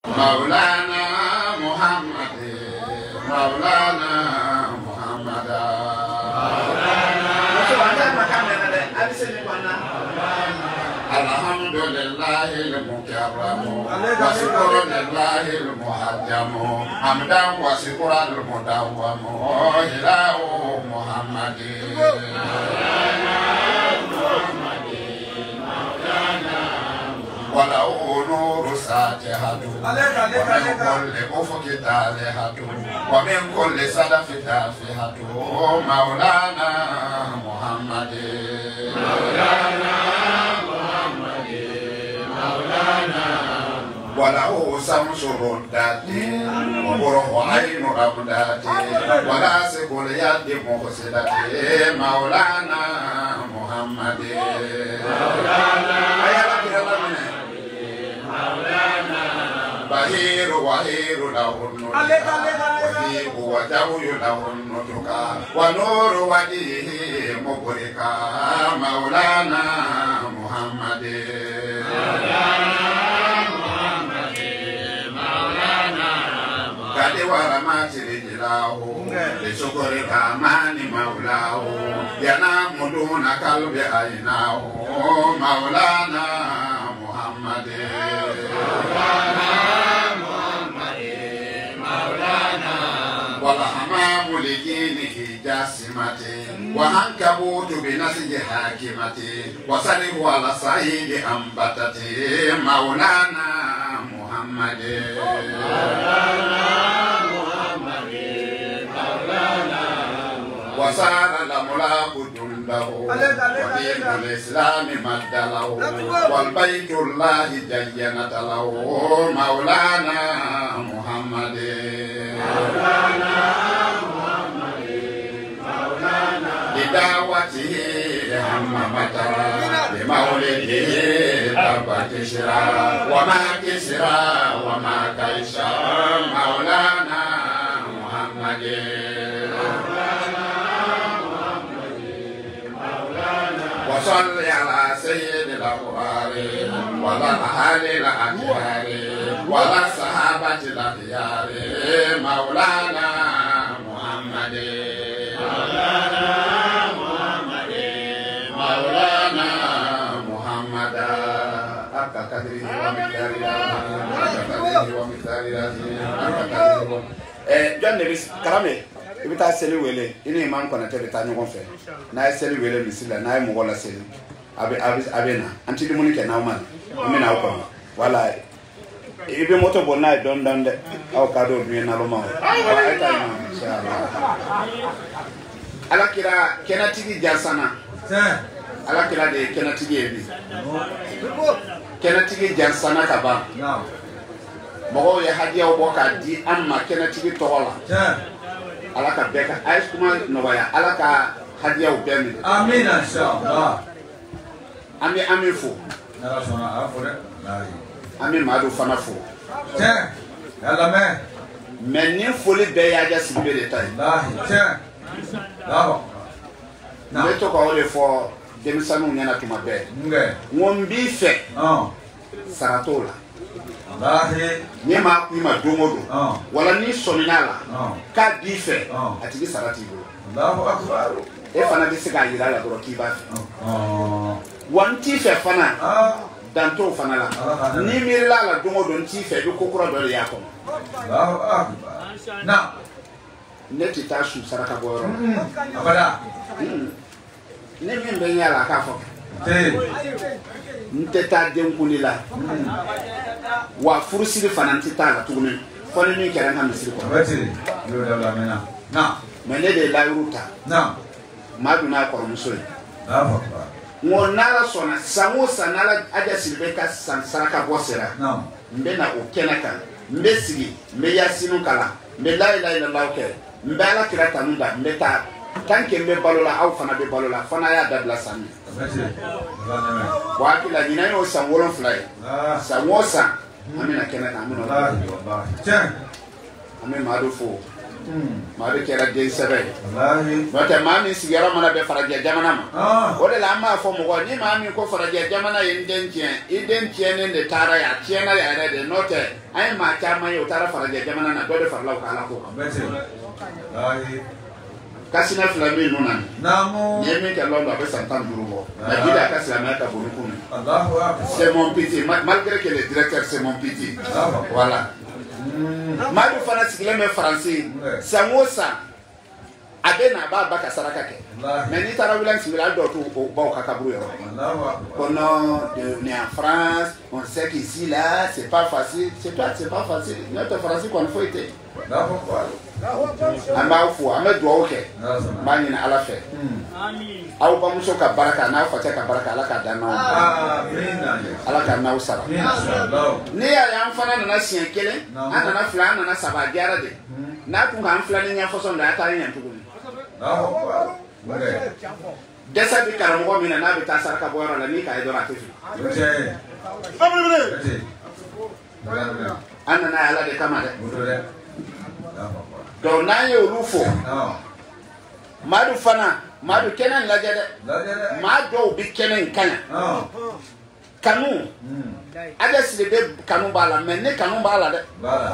مولانا محمد مولانا محمد الحمد لله المكرم وشكر لله المحجم حمدا وشكرا المدوم إله محمد وله نور ساتحة ومن كل أفق تالحة ومن كل صدف تافهة مولانا محمد وله شمس ردات وبره عين رمدات ولاسق اليد مقصدة مولانا محمد بهير وهير له النطق وهيب وجوي له النطق ونور وجهه مبركا مولانا محمد قد ورمات رجلاه لشكر الرحمن مولاه ينام دون قلب عيناه مولانا محمد والحمام لدينه جاسمة وعنكبوت بنسج حاكمة وصرف على صعيد أنبتة مولانا محمد وصار الأملاك جنده ودين الإسلام مد له والبيت الله جينت له مولانا محمد بدعوته هم مطرا بمولده تب كسرى وما كسرى وما كيسر مولانا محمد وصل على سيد الأبرار ولا أهل الأخيار ولا الصحابة الأخيار مولانا محمد مولانا محمد حق قدره ومقداره John Davis karame ibi ta seli wele ini man kona te ta ɲɔgɔn fɛ n'a ye seli wele misiri la n'a ye mɔgɔ la seli a bɛ na an ti dumuni kɛ n'aw ma an bɛ n'aw kɔnɔ wala i bɛ moto bɔ n'a ye dɔɔni dɔɔni dɛ aw ka dɔn dun ye naloma o ayi ta ɲɔgɔn inshallah ala kira kɛnɛtigi jansana ala kira de ye kɛnɛtigi ye bi kɛnɛtigi jansana ka ban mɔgɔw ye hadiyaw bɔ k'a di an ma kɛnɛtigi tɔgɔ la ala ka bɛɛ ka a ye kuma nɔgɔya ala ka hadiyaw bɛɛ minɛ amina inshallah an bɛ fo an bɛ Madu fana fo mais ni foli bɛɛ y'a ja Sidibe de ta ye n bɛ to ka o de fɔ denmisɛnninw ɲɛna tuma bɛɛ n ko n b'i fɛ sara t'o la ni ma kun ma don o don wala ni sɔmina la k'a b'i fɛ a tigi sara t'i bolo e fana bɛ se k'a yira a la dɔrɔn k'i b'a fɛ wa n t'i fɛ fana dan t'o fana la ni miirila a la don o don n t'i fɛ i bɛ ko kura dɔ de y'a kɔnɔ ne tɛ taa su saraka bɔ yɔrɔ la ne min bɛ ɲɛ la a k'a fɔ n tɛ taa denkundi la wa furusiri fana n tɛ taa la tuguni fɔ ni min kɛra n ka misiri kɔnɔ mais ne de ye layiru ta Madu n'a kɔrɔmuso ye n ko n'Ala sɔnna san o san n'Ala Aja Sidibe ka san saraka bɔ sera n bɛ na o kɛnɛ kan n bɛ sigi n bɛ yasinu kalan n bɛ la ilaha illallah kɛ n bɛ Ala kira tanu da n bɛ taa tant que n bɛ balo la aw fana bɛ balo la fana y'a dabila san min bon hakili la ɲinan y'o san 7 ye san o san an bɛna kɛnɛ kan an bɛ Madu fo maa bɛ kɛra den sɛbɛn ye n'o tɛ maa min sigiyɔrɔ mana bɛn farajɛ jamana ma o de la an b'a fɔ mɔgɔ ni maa min ko farajɛ jamana ye n den tiɲɛ i den tiɲɛnen de taara yan a tiɲɛna yɛrɛ de n'o tɛ an ye maa caman ye o taara farajɛ jamana na dɔ de farala o kan ala ko kan kasina fila min ninnu na ni ye min kɛ Londres a bɛ san 15 bɔ nka jide a ka silamɛya ka bon ni kun ye c'est mon pitié malgré que le directeur c'est mon pitié voilà maa min fana sigilen bɛ Faransi san o san a bɛ na a b'a ba ka saraka kɛ mais n'i taara wilan sigi hali dɔw t'u baw ka kaburu yɔrɔ ko non on est en France on sait qu'ici là c'est pas facile c'est pas facile n'o tɛ Faransi kɔni foyi tɛ an b'aw fo an bɛ dugawu kɛ n b'a ɲini Ala fɛ aw bamuso ka baraka n'aw facɛ ka baraka Ala k'a dan n'aw Ala ka n'aw sara n'i y'a ye an fana nana siɲɛ kelen an nana fila an nana saba a diyara de n'a tun k'an fila ni ɲɛfɔsɔn da a t'an ɲɛ tuguni dɛsɛ bɛ karamɔgɔ min na n'a bɛ taa saraka bɔ yɔrɔ la n'i k'a ye dɔrɔn a tɛ fili an nana ye Ala de kama dɛ donc n'an ye olu fo Madu fana Madu kɛnɛ lajɛ dɛ maa dɔw bɛ kɛnɛ in kaɲa kanu Adès de kanu b'a la mais ne kanu b'a la dɛ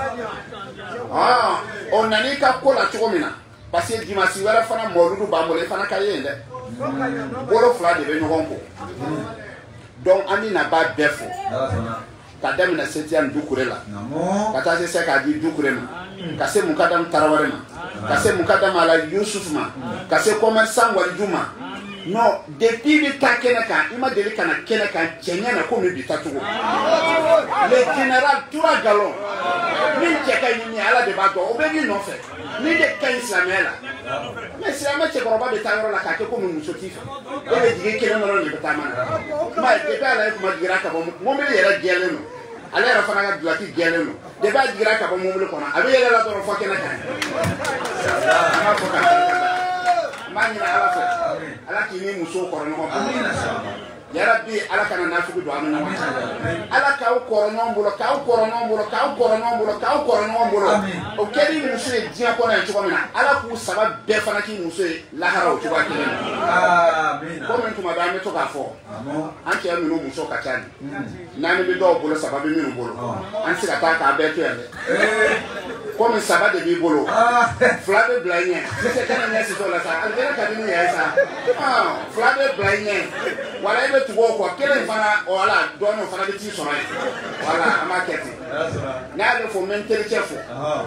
o nana i ka ko la cogo min na parce que dimanche wɛrɛ fana mɔludu b'an bolo i fana ka ye yen dɛ bolo fila de bɛ ɲɔgɔn ko donc an bɛna ba bɛɛ fo ka daminɛ Setiani Dukure la ka taa se Sekadi Dukure ma ka se Mukadam Tarawele ma ka se Mukadam Ala Yusuf ma ka se commerçant Waliju ma non depuis bi taa kɛnɛ kan i ma deli ka na kɛnɛ kan cɛɲɛ na komi bi tacogo le général Tura Galon min cɛ ka ɲi ni Ala de b'a dɔn o bɛ min nɔfɛ min de ka ɲi silamɛya la mais silamɛ cɛkɔrɔba bɛ taa yɔrɔ la k'a kɛ komi muso t'i fɛ e bɛ jigin kelen dɔrɔn de bɛ taa mana kuma depuis Ala ye kuma digira ka bɔ mobili yɛrɛ jɛlen don ale yɛrɛ fana ka dulaki jɛlen don depuis a jigira ka bɔ mobili kɔnɔ a bɛ yɛlɛ la dɔrɔn fɔ kɛnɛ kan an b'a fɔ ka n b'a ɲini Ala fɛ Ala k'i ni musow kɔrɔ ɲɔgɔn bolo yarabi Ala kana nafugu don an ni ɲɔgɔn cɛ Ala k'aw kɔrɔ ɲɔgɔn bolo k'aw kɔrɔ ɲɔgɔn bolo k'aw kɔrɔ ɲɔgɔn bolo k'aw kɔrɔ ɲɔgɔn bolo o kɛli muso ye diɲɛ kɔnɔ yan cogo min na Ala k'u saba bɛɛ fana k'i muso ye lahara o cogoya kelen na komi tuma bɛ an bɛ to k'a fɔ an cɛ minnu muso ka ca ni naani bɛ dɔw bolo saba bɛ minnu bolo an tɛ se ka taa k'a bɛɛ to yan dɛ komi saba de b'i bolo fila bɛ bila i ɲɛ ne tɛ kɛnɛ ɲɛ sitɔ la sa alijɛnɛ ka di ni yɛrɛ sa fila bɛ bila i ɲɛ wala i bɛ tugu o kɔ kelen fana wala dɔɔnin fana bɛ t'i sɔrɔ yen wala an b'a kɛ ten n'a y'ale fɔ n bɛ n terikɛ fɔ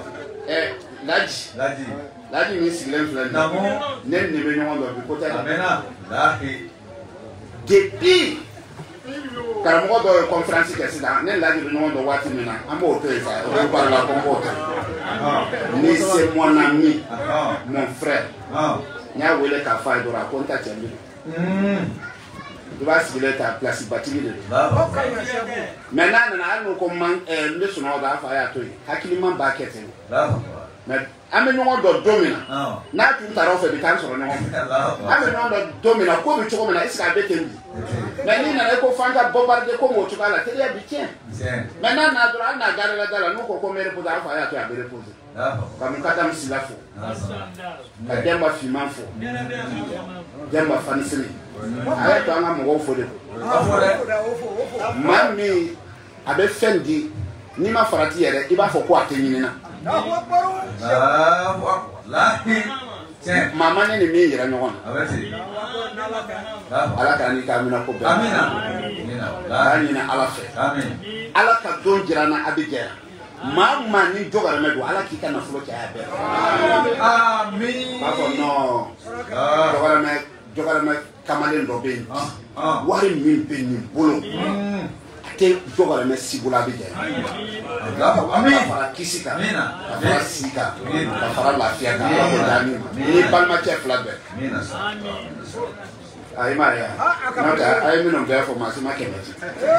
Laji min sigilen filɛ nin ne ni ne bɛ ɲɔgɔn dɔn bi ko tɛ la depuis karamɔgɔ dɔw ye conférence kɛ sisan ne Laji bɛ ɲɔgɔn dɔn waati min na an b'o to yen sa o bɛ baara la ko n b'o to ni c'est mon ami mon frère n y'a wele k'a fɔ a ye dɔrɔn a ko n ta cɛ min i b'a sigilen ta place batigi de don mais n'a nana hali n'o ko n bɛ sunɔgɔ k'a fɔ a y'a to yen hakiliman b'a kɛ ten mais an bɛ ɲɔgɔn dɔn don min na n'a tun taara o fɛ bi k'an sɔrɔ ɲɔgɔn fɛ an bɛ ɲɔgɔn dɔn don min na ko bɛ cogo min na est ce que a bɛ ten bi mais n'i nana i ko f'an ka bombarder ko m'o cogoya la teriya bi tiɲɛ mais n'a nana dɔrɔn hali n'a garila da la n'u ko n bɛ reposer a b'a fɔ a y'a to yen a bɛ reposer ka Mukadam Sila fo ka Demba Fiman fo Demba Fanisiri a y'a to an ka mɔgɔw fo de maa min a bɛ fɛn di n'i ma farati yɛrɛ i b'a fɔ ko a tɛ ɲinina mama ne ni min yira ɲɔgɔn na Ala ka ni ka amina ko bɛɛ k'a ɲini Ala fɛ Ala ka don jira na a bɛ jɛya maa maa ni dɔgɔrɛmɛ don Ala k'i ka nafolo caya bɛɛ b'a fɔ non dɔgɔrɛmɛ kamalen dɔ bɛ yen wari min bɛ nin bolo a tɛ dɔgɔrɛmɛ si bolo a bɛ jɛya ka fara kisi kan ka fara si kan ka fara lafiya kan Ala k'o d'a min ma ni balimacɛ fila bɛɛ ayi ma ye n'o tɛ a ye minnu bɛɛ fɔ maa si ma kɛmɛ ci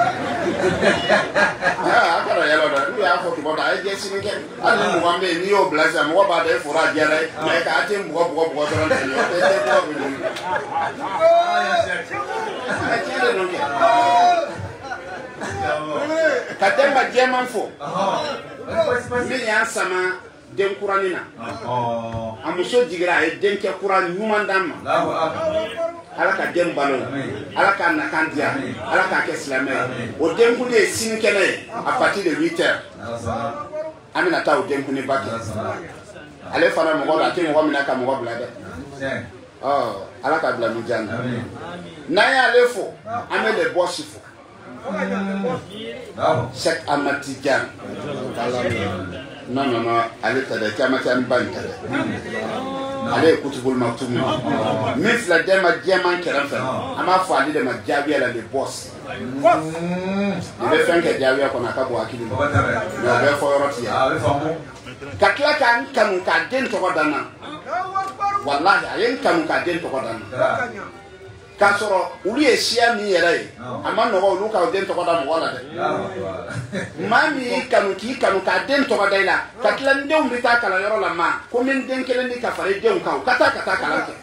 a kɛra yɛlɛ dɛ n'u y'a fɔ tuma dɔ a ye ɲɛsini kɛ hali ni mɔgɔ bɛ yen n'i y'o bila sisan mɔgɔ b'a dɔn e fɔra a diyara ye mɛ k'a tɛ bugɔ dɔrɔn tɛ yen o tɛ bugɔ bɛ don tiɲɛ de don kɛ ka Demba Jɛman fo min y'an sama den kuranina amuso jigira e den ke kuran nyuma ndama ala ka den balo ala ka nakandia ala ka ke islamé o den kuni sini kene à partir de 8h amina ta o den kuni baki ale fana mo goda ke mo mina ka mo gobla de ala ka bla mi janna na ya lefo amele bosifo Cheikh Ahmad Tidiane non allez t'as des camatian banque allez kutubul maktum mis la dema diamant kerafa ama fali de ma jabi ala de boss il veut faire que jabi ko na ka bo akili no be fo yoroti ya kakla kan kanu ka den to dana wallahi ayen kanu ka den to dana kasoro uli esia mi yere ama no ulu ka den to da mo wala de mami kanu ka den to da ila kakla ndem bita kala yoro la ma ko men den kele ni ka fare den ka kata kala ke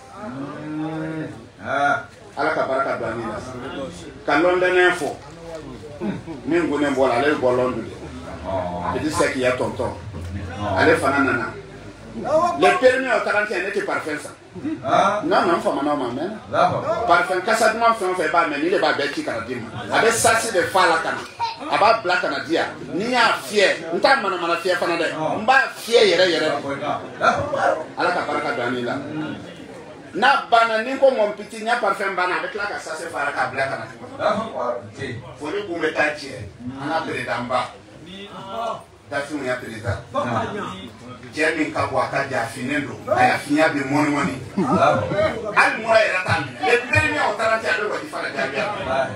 ala ka baraka do amina kalonde ne fo min gune bola le bolondu de di seki ya tonton ale fanana le permis au 41 n'était parfait ça. Non, faut maintenant m'amener. Parfait, quand ça demande fait pas, mais il est pas bête qui canadien. Avec ça, c'est des fois la cana. Avec black canadien, ni un fier, on t'a mana fier fanade. On va fier yere. Alors qu'à paraka d'anila. Na banani comme mon petit n'a parfait bana avec la ça c'est faraka black canadien. Faut le coup mettre à tirer. On a pris d'en bas. Dafi mu ya pereza jemi ka kwa ka ja finendo aya finya be moni al mo era tan le premi o tarati ado ko di fara ja bia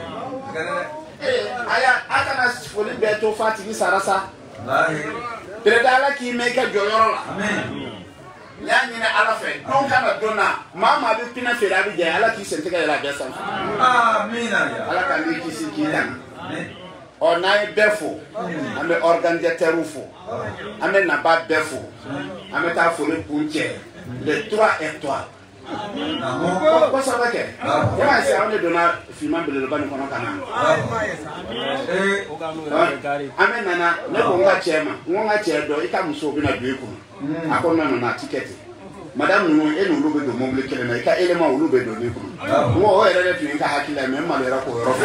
aya akana foli be to fati ni sarasa pereda ala ki me ka joyoro la amen ya nyina ala fe don kana dona mama bi pina fera bi ja ala ki sente ka la bia san amen ala ka ni ki si ki dan on a befo ame organisateur fo ame naba befo ame ta fo le punche les 3 étoiles quoi ça va que ya c'est on donna filman bele ba ni kono kana ame nana le ko nga chema nga che do ika muso bi na dwe ku akonna no na ticket madame nous et nous lobe do momble kele na ika élément ou lobe do ni ku wo o ere le tu nka hakila même malera ko ro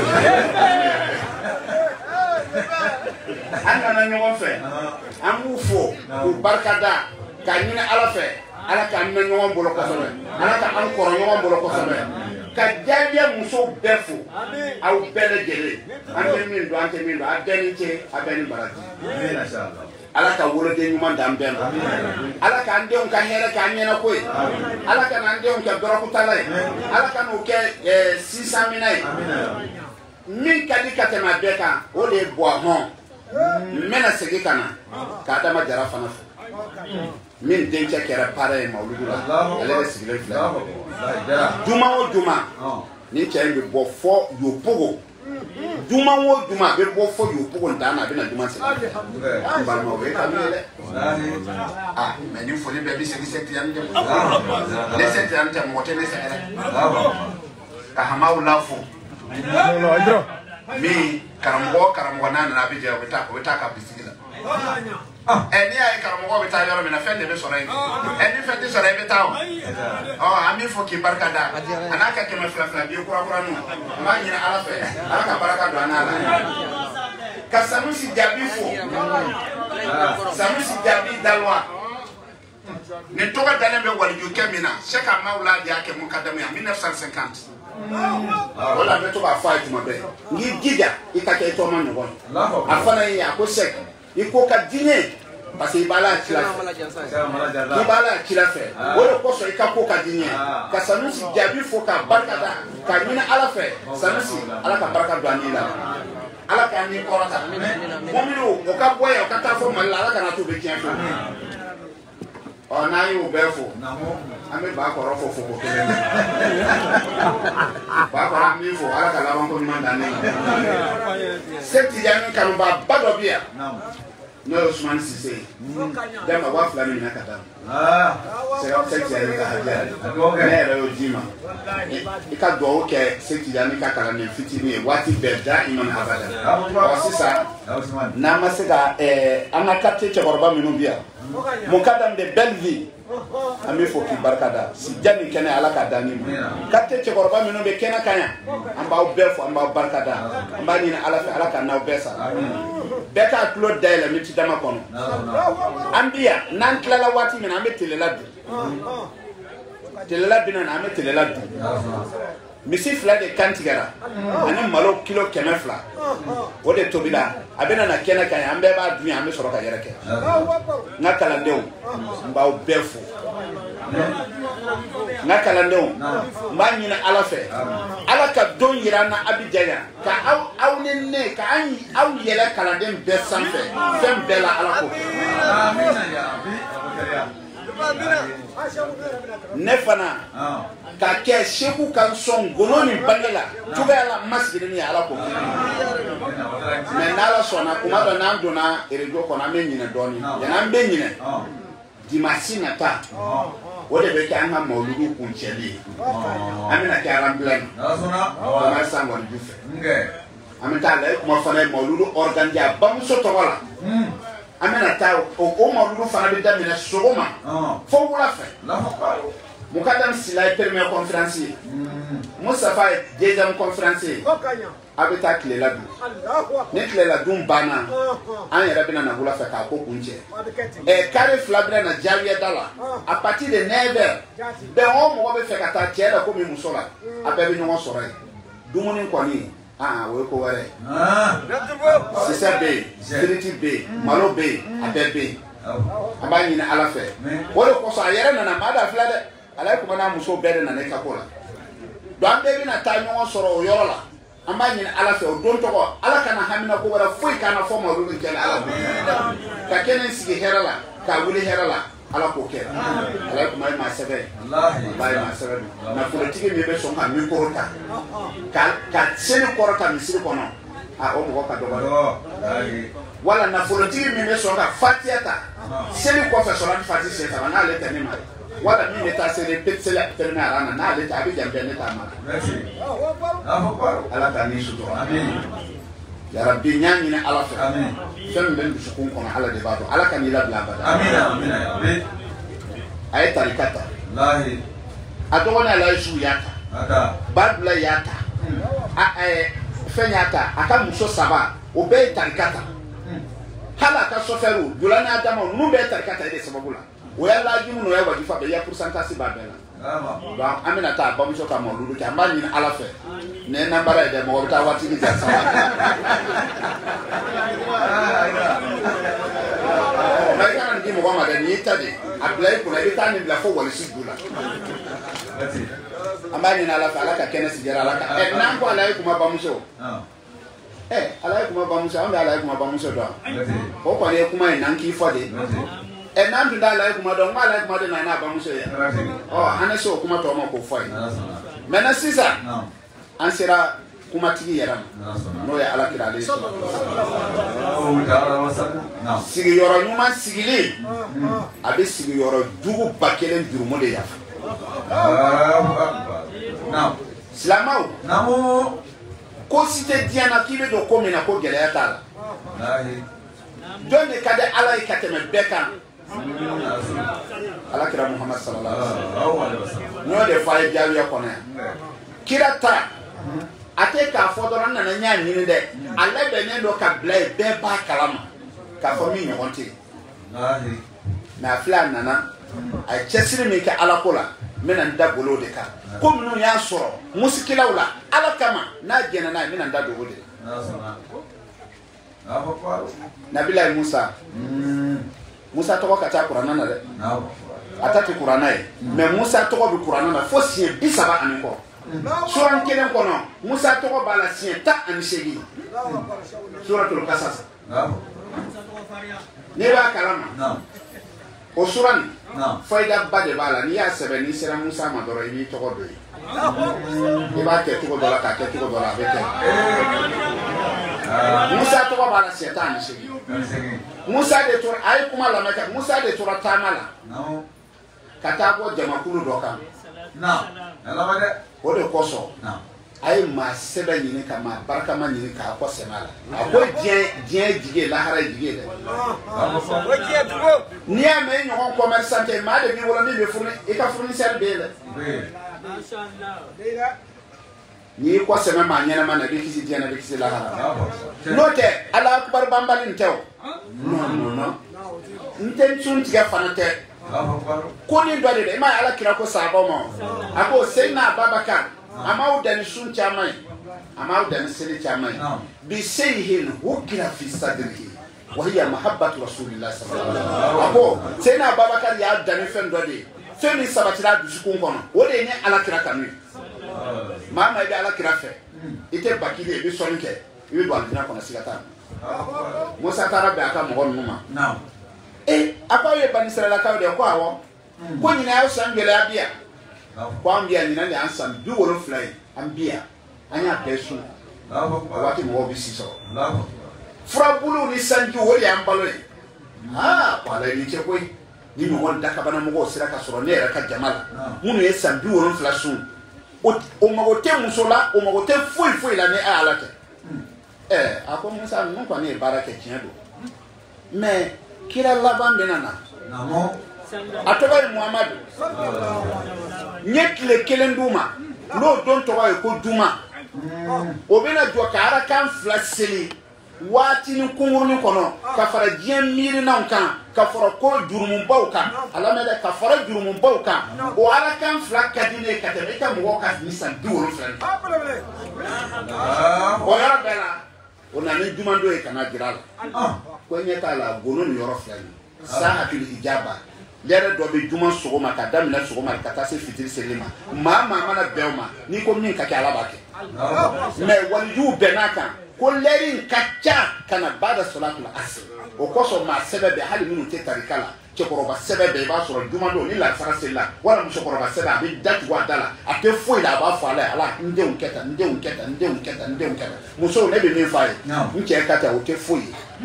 anana ñoo fe amu fo ko barkada ka ñina ala fe ala ka na ñoo bolo ko sobe ala ka am ko ñoo bolo ko sobe ka jaje muso befu aw bele gele ante min do adeni che abeni barati inshallah ala ka wolo de ñuma dam ben ala ka ande on ka here ka ñena koy ala ka ande on ka doro ko talay ala ka no ke 600 minay min kadi katema beka o le boisson mena segi kana ka dama jara fana min denche kera pare mauludula ale sigile fla duma o duma ni chembe bo fo yo pogo duma o duma be bo fo yo pogo ndana be na duma se ba no be kamele mais ni fo le be segi sekti yande le sekti yande mo tele sekere ka hamaw lafo mi karamgo nana na bija weta ka bisigila eni ay karamgo weta yoro mi na fende be sora eni fende sora be tawo ami fo ki barkada anaka ke ma fla bi kura nu ma nyina ala fe ala ka baraka do anala ka sanusi jabi fo sanusi jabi dalwa ne toga dalen be wali ju kemina sheka maula dia ke mun kadamu ya 1950 wala meto ba fight mo be ngi gida ikake to man no afana ya ko sek iko ka dine parce que ibala kila fe wala ko so ikako ka dine ka sanusi jabi fo ka barkada ka mina ala fe sanusi ala ka barka do anila ala ka ni korata mo mi o ka boya o ka ta fo mala ala ka na to be kian fo ona yo befo ame ba ko rofo fo ko kele ba ko mi fo ala ka lawan ko mi mandane septi jami kan ba bado bia no Usman Sise dama wa flami na kata septi jami ka haja ne re ojima ika do ke septi jami ka kala ne fitini wati beda iman abada o sisa n'a ma se ka an ka quartier cɛkɔrɔba minnu bi yan Mukadam de Belleville an bɛ fɔ k'i barika da si jani kɛnɛ ala ka dan ni ma quartier cɛkɔrɔba minnu bɛ kɛnɛ kan yan an b'aw bɛɛ fɔ an b'aw barika da an b'a ɲini ala fɛ ala ka n'aw bɛɛ sara bɛɛ k'a tulo dayɛlɛ miniti dama kɔnɔ an bi yan n'an tilala waati min na an bɛ telela dun telela bi na an bɛ telela dun misi fila de kan tigɛra ani malo kilo 200 o de tobila a bɛ na kɛnɛ kan an bɛɛ b'a dun an bɛ sɔrɔ ka yɛrɛ kɛ n ka kalandenw n b'aw bɛɛ fo n ka kalandenw n b'a ɲini ala fɛ ala ka don yira an na Abidjan yan ka aw ni ne ka aw yɛlɛ kalanden bɛɛ sanfɛ fɛn bɛɛ la ala ko ne fana ka kɛ seku kan sɔn golo ni bange la cogoya la masigi ni ala ko mais n'ala sɔnna kuma dɔ n'an donna radio kɔnɔ an bɛ ɲinɛ dɔɔni yanni an bɛ ɲinɛ dimanche nata o de bɛ kɛ an ka mawuludu kuncɛli ye an bɛna kɛ aranbilɛ na san kɔni ju fɛ an bɛ taa la kuma fana ye mawuludu organiser a bamuso tɔgɔ la an bɛna taa o mawuludu fana bɛ daminɛ sɔgɔma fo wula fɛ Mukadam Sila ye première conférence ye Mustafa ye deuxième conférence ye a bɛ taa tilela dun ni tilela dun banna an yɛrɛ bɛna na wula fɛ k'a ko kuncɛ carré fila bɛna na Jawiya da la à partir de 9h bɛn o mɔgɔ bɛ fɛ ka taa cɛ da komi muso la a bɛɛ bɛ ɲɔgɔn sɔrɔ yen dumuni kɔni o ye ko wɛrɛ ye sisɛ bɛ yen firiti bɛ yen malo bɛ yen a bɛɛ bɛ yen an b'a ɲini ala fɛ o de kosɔn a yɛrɛ nana maa da filɛ dɛ ala kuma n'a muso bɛɛ de nana i ka ko la donc an bɛɛ bɛna taa ɲɔgɔn sɔrɔ o yɔrɔ la an b'a ɲini ala fɛ o don tɔgɔ ala kana hamina ko wɛrɛ foyi kana fɔ ma olu kɛlɛ ala bolo ka kɛnɛ sigi hɛrɛ la ka wuli hɛrɛ la ala k'o kɛ ala kuma ye maa sɛbɛn ala ye maa sɛbɛn nafolotigi min bɛ sɔn ka mikoro ta ka seli kɔrɔ ta misiri kɔnɔ o mɔgɔ ka dɔgɔ wala nafolotigi min bɛ sɔn ka fatiya ta seli kɔfɛ sɔrɔ ni fati sen saba n'ale tɛ ne ma wala min bɛ taa seli seli tɛmɛ ara na n'ale tɛ a bɛ jan bɛɛ ne t'a ma ala ka ni sutura yarabi n y'a ɲini ala fɛ fɛn min bɛ n dusukun kɔnɔ ala de b'a dɔn ala ka n'i labila abada a ye tarika ta a dɔgɔnin Alayisu y'a ta Badula y'a ta fɛn y'a ta a ka muso 3 o bɛɛ ye tarika ta hali a ka sɔfɛriw Dula n'a Adama ninnu bɛɛ ye tarika ta e de sababu la o y'a lajimu n'o ye wajifa bɛɛ ya pourcentage b'a bɛɛ la donc an bɛna taa bamuso ka mawuludu kɛ an b'a ɲini ala fɛ ne nambara ye dɛ mɔgɔ bɛ taa waati min jan sa i kana nin di mɔgɔ ma dɛ nin y'i ta de a bila i kunna i bɛ taa nin bila fo Walisi du la an b'a ɲini ala fɛ ala ka kɛnɛ sigɛra ala kan n'an ko ala ye kuma bamuso ala ye kuma bamuso an bɛ ala ye kuma bamuso dɔn o kɔni ye kuma ye n'an k'i fɔ de n'an tun t'a ala ye kuma dɔn n ko ala ye kuma de na n'a bamuso ye an ne se o kuma tɔ ma k'o fɔ ye maintenant sisan an sera kumatigi yɛrɛ ma n'o ye alakira ale sigiyɔrɔ ɲuman sigili a bɛ sigiyɔrɔ jugu 1000 jurumu de yafa silamɛw ko si tɛ diɲɛ na k'i bɛ don ko min na ko gɛlɛya t'a la jɔn de ka di ala ye ka tɛmɛ bɛɛ kan alakira Muhammad sallallahu alaihi wasallam n'o de fɔ a ye Jawiya kɔnɔ yan kira ta a tɛ k'a fɔ dɔrɔn n nana n y'a ɲini dɛ a labɛnnen don ka bila yen bɛɛ b'a kalama k'a fɔ min ɲɔgɔn tɛ yen mais a filɛ a nana a ye cɛsiri min kɛ ala ko la n bɛna n da golo de kan ko minnu y'a sɔrɔ musikilaw la ala kama n'a jɛnna n'a ye n bɛna n da dogo de la Nabilayi Musa tɔgɔ ka ca kuranna na dɛ a ta tɛ kuranna ye mais Musa tɔgɔ bɛ kuranna na fo siɲɛ 30 ani kɔ suran kelen kɔnɔ Musa tɔgɔ b'a la siɲɛ 18 suratul Qasas n'i b'a kalama o suran fayida ba de b'a la n'i y'a sɛbɛn n'i sera Musa ma dɔrɔn i b'i tɔgɔ don yen i b'a kɛ cogo dɔ la k'a kɛ cogo dɔ la a bɛ kɛ Musa tɔgɔ b'a la siɲɛ 18 Musa de tora a ye kuma lamɛn kɛ Musa de tora taama la ka taa bɔ jamakulu dɔ kan o de kosɔn ay ma seba nyini ka ma baraka ma nyini ka ko semala ako dien dige la hara dige de ni ame nyon commerçant ma de bi wala ni be fourni e ka fournisseur be le ni ko sema ma nyana ma na be kisi dien na be kisi la hara note ala akbar bambalin tew non nten tun tiga fanate ko ni do de ma ala kira ko sabo mo ako seyna babakar ama udani sun chamai ama udani sele chamai bi sayhin hukira fi sadrihi wa hiya mahabbatu rasulillah sallallahu alaihi wasallam abo seyna babakar ya dani fen do de femi sabatira du sukun kono o de ni ala kira kanu mama bi ala kira fe ite bakile bi sonke ibi do alina kono sigata musa tarabe aka mo numa akwa ye banisera la ka de ko awo ko nyina yo sangele abia kwa ambia nyina ni ansam bi woro fly ambia anya pesu wati mo bisi so frabulu ni sanju wori ambalo kwa la ni chekoi ni mo wonda ka bana mo sira ka soro ne ra ka jamala munu ye sam bi woro flasu o magote musola o magote foi la ne alate ako musa non kwa ne baraka tiendo mais kira laban benana namo atoba Muhammad nyekle kelenduma lo don to wa ko duma obena jo kara kan flaseli wati ni kunguruni kono ka fara jien miri na kan ka fara ko jurumun bauka alameda ka fara jurumun bauka o ala kan flakka dine ka te ka mo ka nisan duwo flan o ya bela o na ni duma do e kana girala ko nyeta la gono ni yoro flan sahatul ijaba lere do be juma sogoma ka damina sogoma ka ta se fitiri selima mama mana belma ni ko min ka kala bake me walju benaka ko lerin kacha kana bada salatul asr o koso ma sebebe hali minu te tarikala che koroba sebebe ba soro juma do ni la fara sella wala mu koroba seba be datu wa dala ate foi la ba fa ala nde unketa muso ne be me fa nke kata o te foi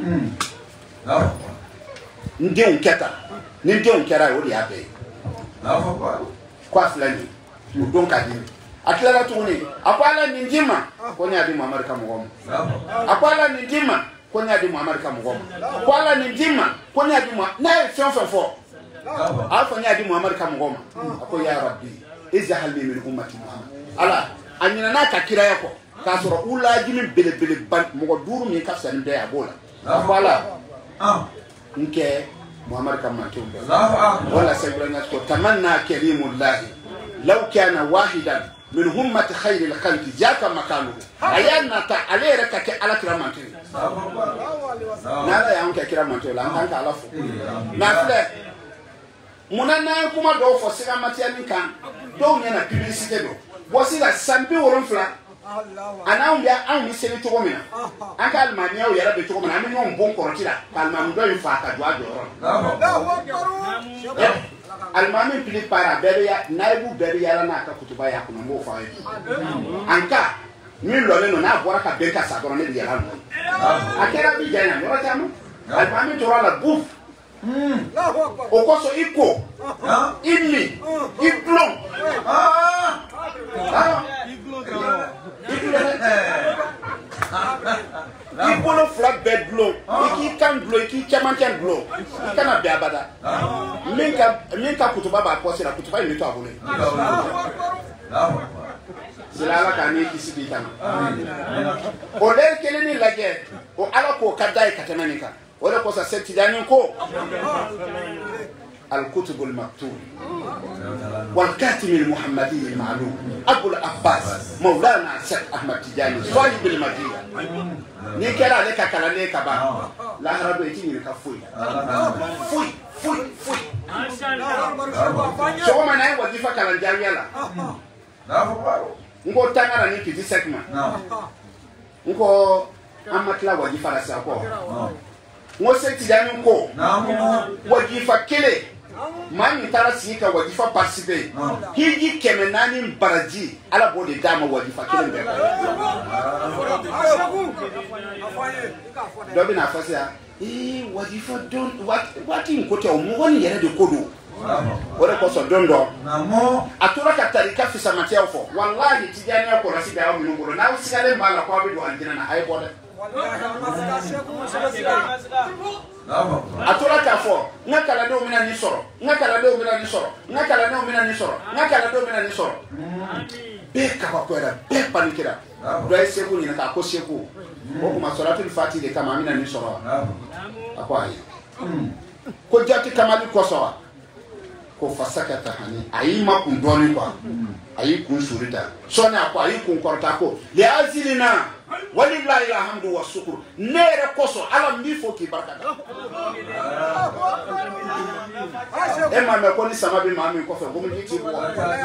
nde unketa ni don kera o dia be kwa fulani udon kadini akilala tuni akwala ni njima konya adi Muhammad ka mugomo akwala ni njima konya adi Muhammad ka mugomo akwala ni njima konya adi na fo afa adi Muhammad ka mugomo ako ya rabbi izhal min ummati Muhammad ala anyina na ka kira yako ka soro ulaji min bele ban mugo duru mi ka san de abola akwala nke Muhammad kama tumbe wala sayyidina ko tamanna kalimullah law kana wahidan min ummati khairil khalqi jaka makanu ayana ta alera ka ala kiramante nala yanke kiramante la anka alafu na fle munana kuma do fo sira matiani kan do nyana publicité do bo sira sambi woron fla ana umbia an mi sele to gomina an ka almania o yara be to gomina ami non bon korotira almami do yin fa ka do adoro almami pili para beria naibu beria na ka kutuba ya kuna mo fa anka mi lo le no na bora ka benka sa goro ne yara no akera bi jana no ratamu almami to la buf okoso iko imi iplom Ipolo flat bed blow, iki kan blow, iki chaman kan blow, ikana be abada. Minka kutuba ba posira kutuba ni to abule. Silala kani kisidi tan. O le keleni lage, o ala ko kadai katananika. O le ko sa seti dani ko. الكتب المكتوب والكاتم المحمدي المعلوم أبو العباس مولانا الشيخ أحمد تجاني صاحب المدينة نيكلا لك كلامي كبا لا هرب يجيني كفوي فوي شو ما ناي وظيفة كلام جامعة لا نقول تانا راني كذي سكما نقول أما كلا وظيفة راسكو نقول تجاني نقول وظيفة كله mani tara sika wajifa participer hiji kemenani baraji ala bode dama wajifa kile mbele dobi na fasa wajifa don what in kote o mo woni yere de kodo o de koso dondo atura ka tarika fi samati afo wallahi tijani ko la sida o minu bolo na o sigale mbala ko bi do anjina na ay bode atura ka fo ngakala do mina ni soro ngakala do mina ni soro ngakala do mina ni soro ngakala do mina ni soro be ka ko era be panikira do ay seku ni ka ko seku o kuma salatul fati de kama mina ni soro akwa yi ko jati kamali ko so ko fasakata hani ayi ma kun doni kwa ayi kun surita sona akwa ayi kun korta ko li azilina walillahi alhamdu wasukru nere koso ala mbi foki barkata ema me ko ni samabi mami ko fe gomu jiti ko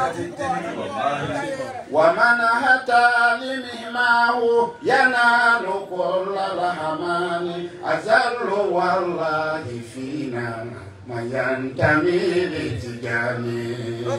wa man hata limihmahu yanalu kullal hamani azallu wallahi fina mayantami litijani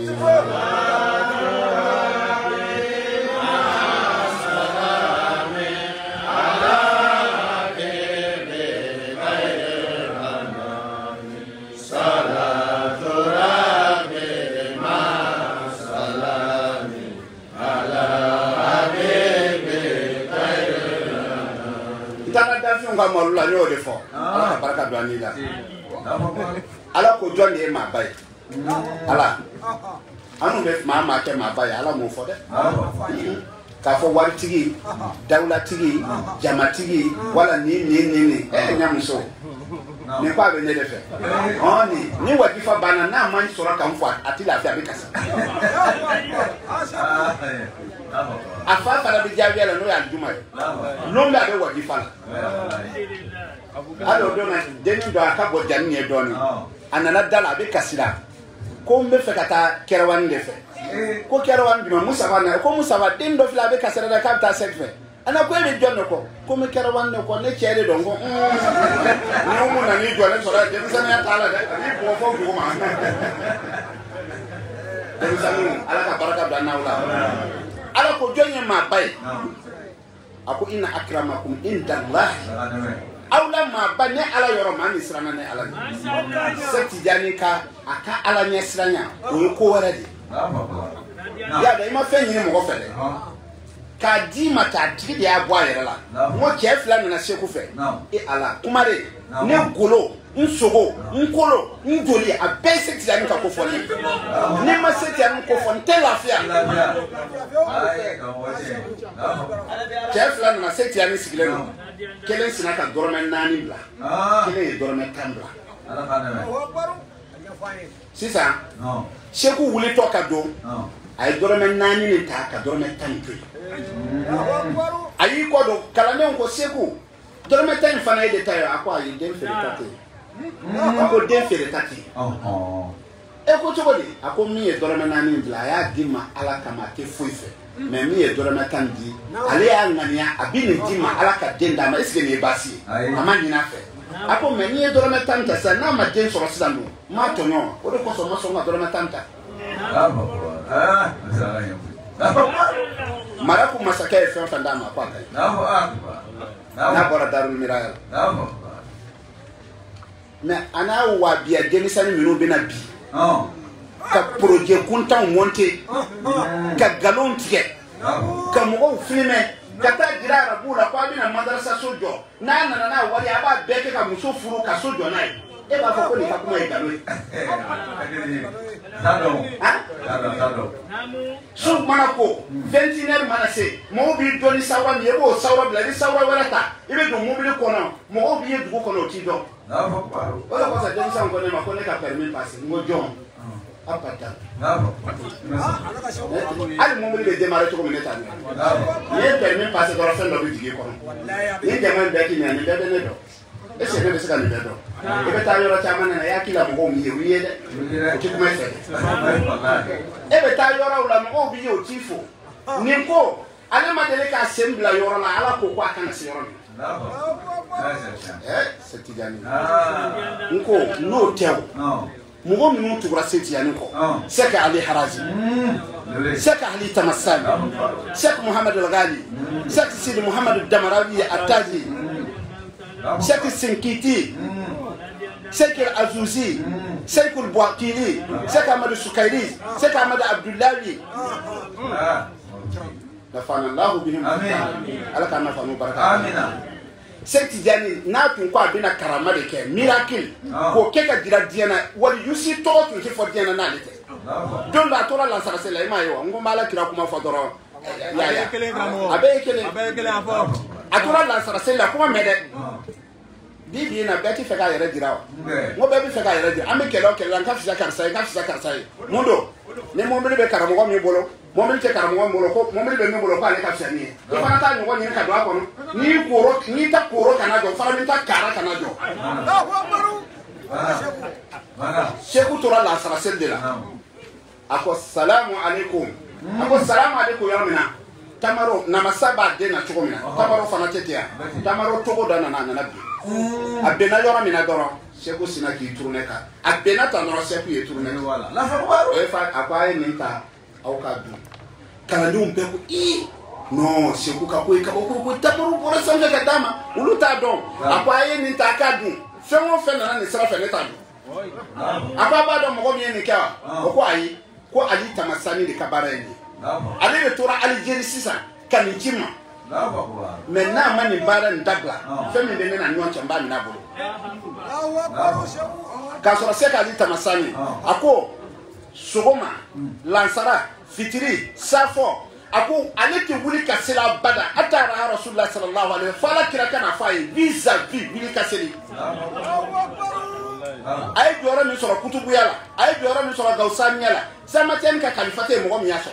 la yo de fo ala baraka do anila ala ko jonde ma bay ala anu be ma ke ma bay ala mo fo de ka fo war tigi dawla tigi jama tigi wala ni nyam so ne kwa be ne de fe oni ni wajifa bana na man sura kan fo atila fi abikasa afa fara bi jawi ala no ya juma no la be wajifa alo do na deni do aka bo jani e do ni anana dala be kasira ko mbe fe kata kerwan de fe ko kerwan bi musa bana ko musa ba den do fila be kasira da kapta sekfe ana ko be jonno ko me kerwan ne ko ne chere do ngo no mu na ni do le so da de sana ya tala de ni ko fo ko ma de sana ala ka baraka da na wala ala ko jonye ma bay ako inna akramakum indallahi awla ma bane ala yoro ma ni sirana ne ala sati jani ka aka ala nya siranya o ko warade ya da ima fenyi ni mo fele ka di mata tigi ya bwa yere la mo ke fla na sheku fe e ala kumare ne golo nsogo nkolo njoli a basic jani ka ko foni ne ma seti an ko fon te lafia chef la na seti an sigile no kelen sina ka dormen nani bla kelen dormen kambla sisa sheku wuli to ka do ay dormen nani ni ta ka dormen tantu ayi ko do kala ne ko sheku dormen tan fana ide tayo akwa yi den fere ako den fere tati e ko to bodi ako mi e dorome nani ndla ya dima ala kama ke fuife me mi e dorome kandi ale ya ngania abini dima ala ka denda ma eske ne basi ama nyina fe ako me mi e dorome tanta sa na ma den soro sidandu ma tonyo o de ko so ma so ma dorome tanta maraku masaka e fe fanda ma kwa kai na bora darul mirayal mais ana wa biya demisani minu bena bi ka projet kuntan monter ka galon tiye ka mo filmer ka ta dira arabu la kwa bina madrasa sojo na wali aba beke ka muso furu ka sojo nai e ba ko ni ka kuma e galon tado su mana ko 29 mana se mo bi doni sawa mi ebo sawa bla di sawa wala ta ibe do mo bi ko na mo bi e dugo ko no ti do wala ko sa den san ko ne ma ko ne ka permis passer ngo jon apata ali mo bi démarrer to ko ne ta ni e permis passer do fen do bi dige ko ni jaman be ki ni ani be ne do e se be se ka ni be do e be ta yoro chama na ya kila mo mi ye wiye de o ti kuma se e be ta yoro la mo bi ye o ti fo ni ko ale ma dele ka assembla yoro la ala ko ko aka na se yoro seti jani nko no tew mugo minnu tugura seti jani ko seka ali haraji seka ali tamassali seka muhammad al-ghali seka sidi muhammad al-damarawi at-taji seka sinkiti Sheikh Azouzi, Sheikh Bouakili, Sheikh Ahmad Soukairi, Sheikh Ahmad Abdullahi. Nafanallahu bihim. Allah kana fanu baraka. Amina. Sheikh Tidiane na tun ko abina karama de ke miracle ko ke ka dira diana wali yusi to tun ke fo diana na lete. Don da tora la sara se la ima yo ngomba la kira kuma fo doro. Ya abe kele afo. Atora la sara se la kuma mede. Bibi na beti fe ka yere dira wa. Mo be bi fe ka yere dira. Ame kele kele ka fisa karsa. Mundo ne mo mele be karamo ko mi bolo. Mo mele te karamo ko bolo ko mo mele be mi bolo ko ale ka fisa ni. Ko fana ta nyo ni ka do akono. Ni ta koro kana jo fara mi ta kara kana jo. Sheku tora la sara se de la. Ako salamu alaikum. Ako salamu alaikum ya mina. Tamaro na masaba de na choko mina. Tamaro fana tete ya. Tamaro toko da na bi. Abena yora mina doro. Sheku sina ki tourner ka. Abena ta no sheku ye tourner. Voilà. La fa baro. E fa akwa e minta au ka du. Kana du mpe ko i. No, sheku ka ko ko tamaro bora sanga ka dama. Ulu ta don. Akwa e minta ka du. Fe won fe na ni sra fe neta du. Akwa ba do mo ko mi ni ka. Ko ayi. Ko ali tamasani de kabara ni. Ali be tora Algérie sisa kanijima. Maintenant mani bara ndabla. Femi de na nyon chamba na bolo. Ka so se ka ali tamasani. Ako sogoma lansara fitiri safo ako ale te wuli ka sela bada atara rasulullah sallallahu alaihi wasallam fala kira kana fay vis-à-vis wuli ka seli. Ay biora mi soro kutubu yala ay biora mi soro gausani yala sama tian ka kalifate mo mi yaso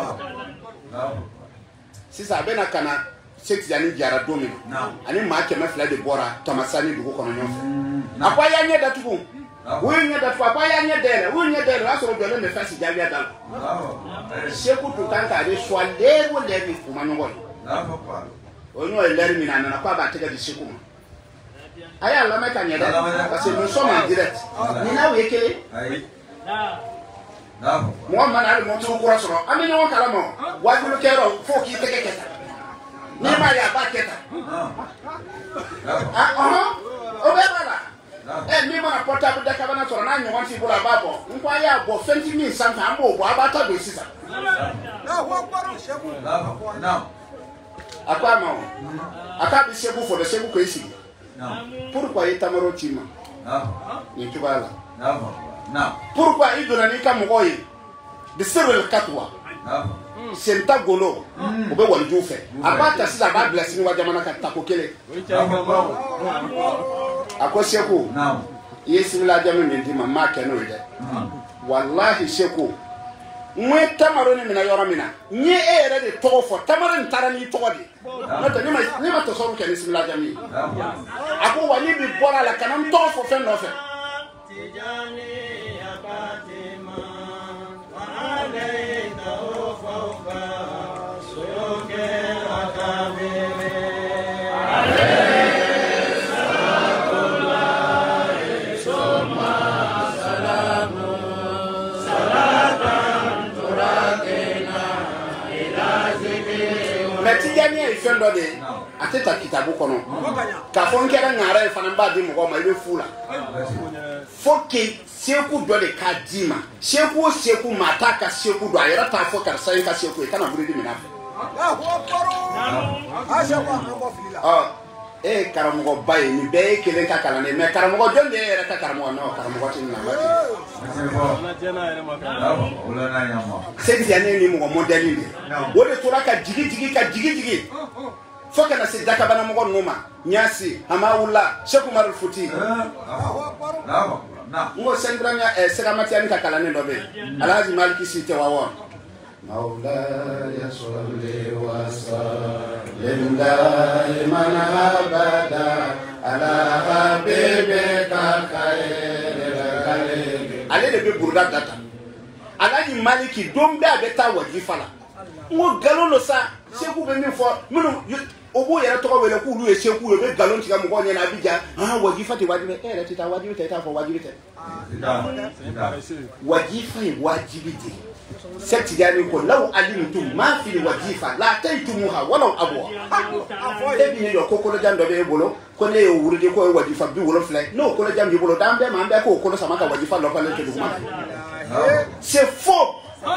sisa bena kana Sheikh Tidiane Diarra domi ani ma kema fla de bora tamasani dugo kono nyon akwa ya nya datugo wo nya datu akwa ya nya dele asoro dole me fasi jabia dal Sheikh tu tanka de swale wo le bi kuma nyongol onyo eleri mi na kwa ba tega di Sheikh ma aya la meka nyeda parce que nous sommes en direct ni na we kele mo man ali mo tu kura soro ami no kala mo wa dulu kero fo ki teke keta ni ma ya ba keta o be bala mi mo na portable de kabana soro na nyon si bula babo nkwa ya bo 20,000 sanka ambo bo abata do sisa na wo kwaro shebu na akwa ma aka bi shebu fo de shebu ko isi. Pourquoi il tamaro chima? Ni tubala. Pourquoi il donne ni kamoy? De serre katwa. Senta golo. Obe wali jufe. Abata sisa ba blessing wa jamana ka takokele. Ako sheku. Yesi la jamana ndi mama keno ide. Wallahi sheku. Mwe tamaro ni mina yora mina. Nye ere de tofo. Tamaro ntara ni todi. Nota ni ma to soru kene simila jami. Ako wani bi bora la kanam tofo fe no fe. Tijani ya Fatima wa alayka fawqa suke akabire. Tidiane ifendo de ateta kitabu kono ka fonkera ngara fana ba di mo ma ibe fula foke seku do de kadima seku mataka seku do ayera ta fokar sai ka seku kana buri di mina karamogo baye ni be kelen ka kala ne me karamogo jonde era ka karamogo no karamogo tin na ba c'est bien ni mo modeli ni wole tora ka jigi foka na se daka bana mo ngoma nyasi amawula Sheikh Umar al-Futi ngo sengranya seramati ani ka kala ne dobe Alhaji Maliki Site wawo مولاي صل وسلم دائما ابدا على حبيبك خير الخلق علي de be burda data Alhaji Maliki dombe abeta wajifala ngo galolo sa Sheikh be mi fo munu obo yɛrɛ tɔgɔ wele k'olu ye seku ye u bɛ galon tigɛ mɔgɔw ɲɛna Abidjan wajifa tɛ wajibi e yɛrɛ tɛ taa wajibi tɛ i t'a fɔ wajibi tɛ wajifa ye wajibi de Cheikh Tidiane ko law alimtum ma fi wajifa la taytumuha walaw abwa e bi ne ko kolojan dɔ bɛ e bolo ko ne ye wurudi ko ye wajifa 70 n'o kolojan b'i bolo dan bɛɛ ma an bɛɛ k'o kolo sama ka wajifa lɔpalen to duguma c'est faux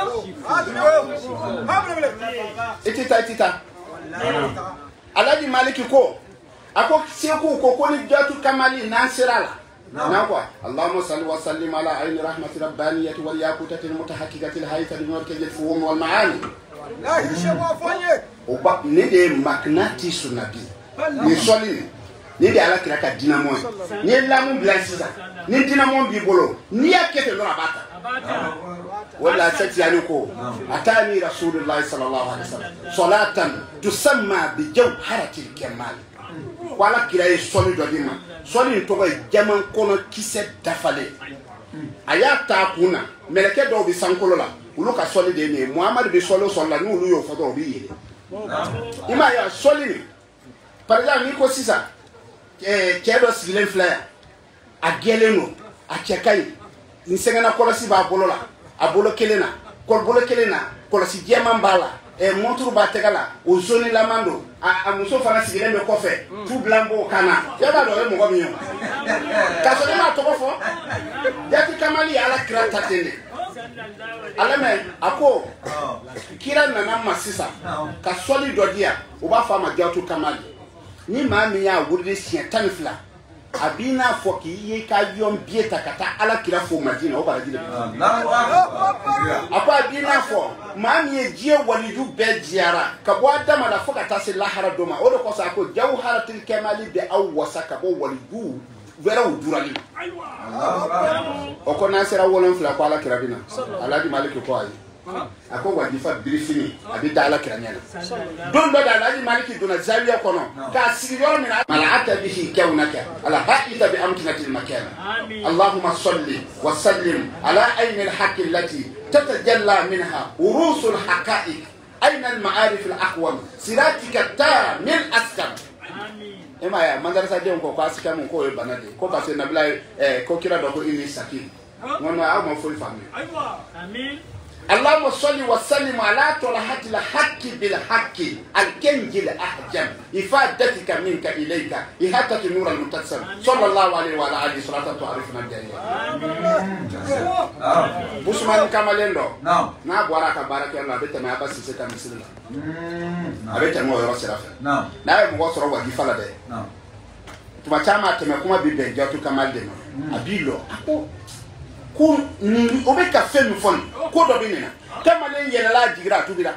itita Alhaji Maliki ko ako seku ko ni jatu kamali nan sirala na ko Allahumma salli wa sallim ala ayni rahmati rabbaniyati wal yaqutati al mutahaqqaqati al haythati min al fuhum wal maani la shewa fanye o ba ne de maknati sunabi ni soli ni de ala kira ka dinamo ni lamu blanchisa ni dinamo bi bolo ni yakete lora bata wala Cheikh Tidiane ko atani rasulullah sallallahu alaihi wasallam salatan tusamma bi jawharatil kamal wala kira ye soli do dima soli to ga jaman kono kise dafale aya ta kuna meleke do bi sankolo la ulu ka soli de ne Muhammad bi solo solla ni ulu yo foto bi yele ima ya soli par exemple ni ko sisa kedo sigilen flyer a geleno a chekai ni sengana kolosi ba bolo la a bolo kelena kol bolo kelena kolosi jeman bala monturu ba tegala o zone lamando a muso fana sigilen be kofe tout blanco kana ya ba do mo go miyo ka so ma to ko fo jati kamali ala kira tatene ala me ako kira nana masisa ka soli dodia o ba fa ma jatu kamali ni ma mi ya wurde sien tanfla abina fo ki ye ka yom bieta kata ala kira fo Madina o bara jide apa abina fo ma mi ye je walidu be jiara ka bo adama la fo kata se lahara doma o de ko sa ko jawharatul kamali bi aw wasaka bo walidu vera udurali o ko na sera wolon fla ko ala kira bina Alhaji Maliki ko ayi ako wajifa briefing abi dala kiranyana don do Alhaji Maliki dona zawiya kono ka sigiro mina mala atabihi kawnaka ala haita bi amkinatil makan Allahumma salli wa sallim ala ayni al-haqq allati tatajalla minha urusul haqa'iq ayna al-ma'arif al-aqwam siratika tamil askam ema ya mandarasa de ko asika mun ko e banade ko ba se nabila ko kira do ko ini sakin ngono a mo fo fami amin Allahumma salli wa sallim ala tulahati al-haqqi bil haqqi al-kanji al-ahjam ifadatika minka ilayka ihatati nur al-mutasam sallallahu alaihi wa alihi salatu ta'rifuna jariya Busman Kamalendo na bwara ka baraka Allah beta ma abasi se ka misila abeta mo yoro serafa na e mo soro wa gifala de tuma chama teme kuma bi ben jatu kamalde abilo ako ko ni obe ka fe mi fon ko do bi nina kamale yela la jigira tubira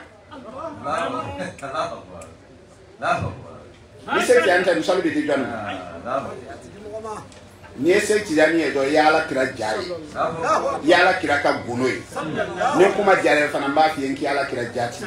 ni se ti anta mi solo bi di jona ni se ti dani e do yala kira jari yala kira ka gonoy ni kuma jare fana ba fi enki yala kira jati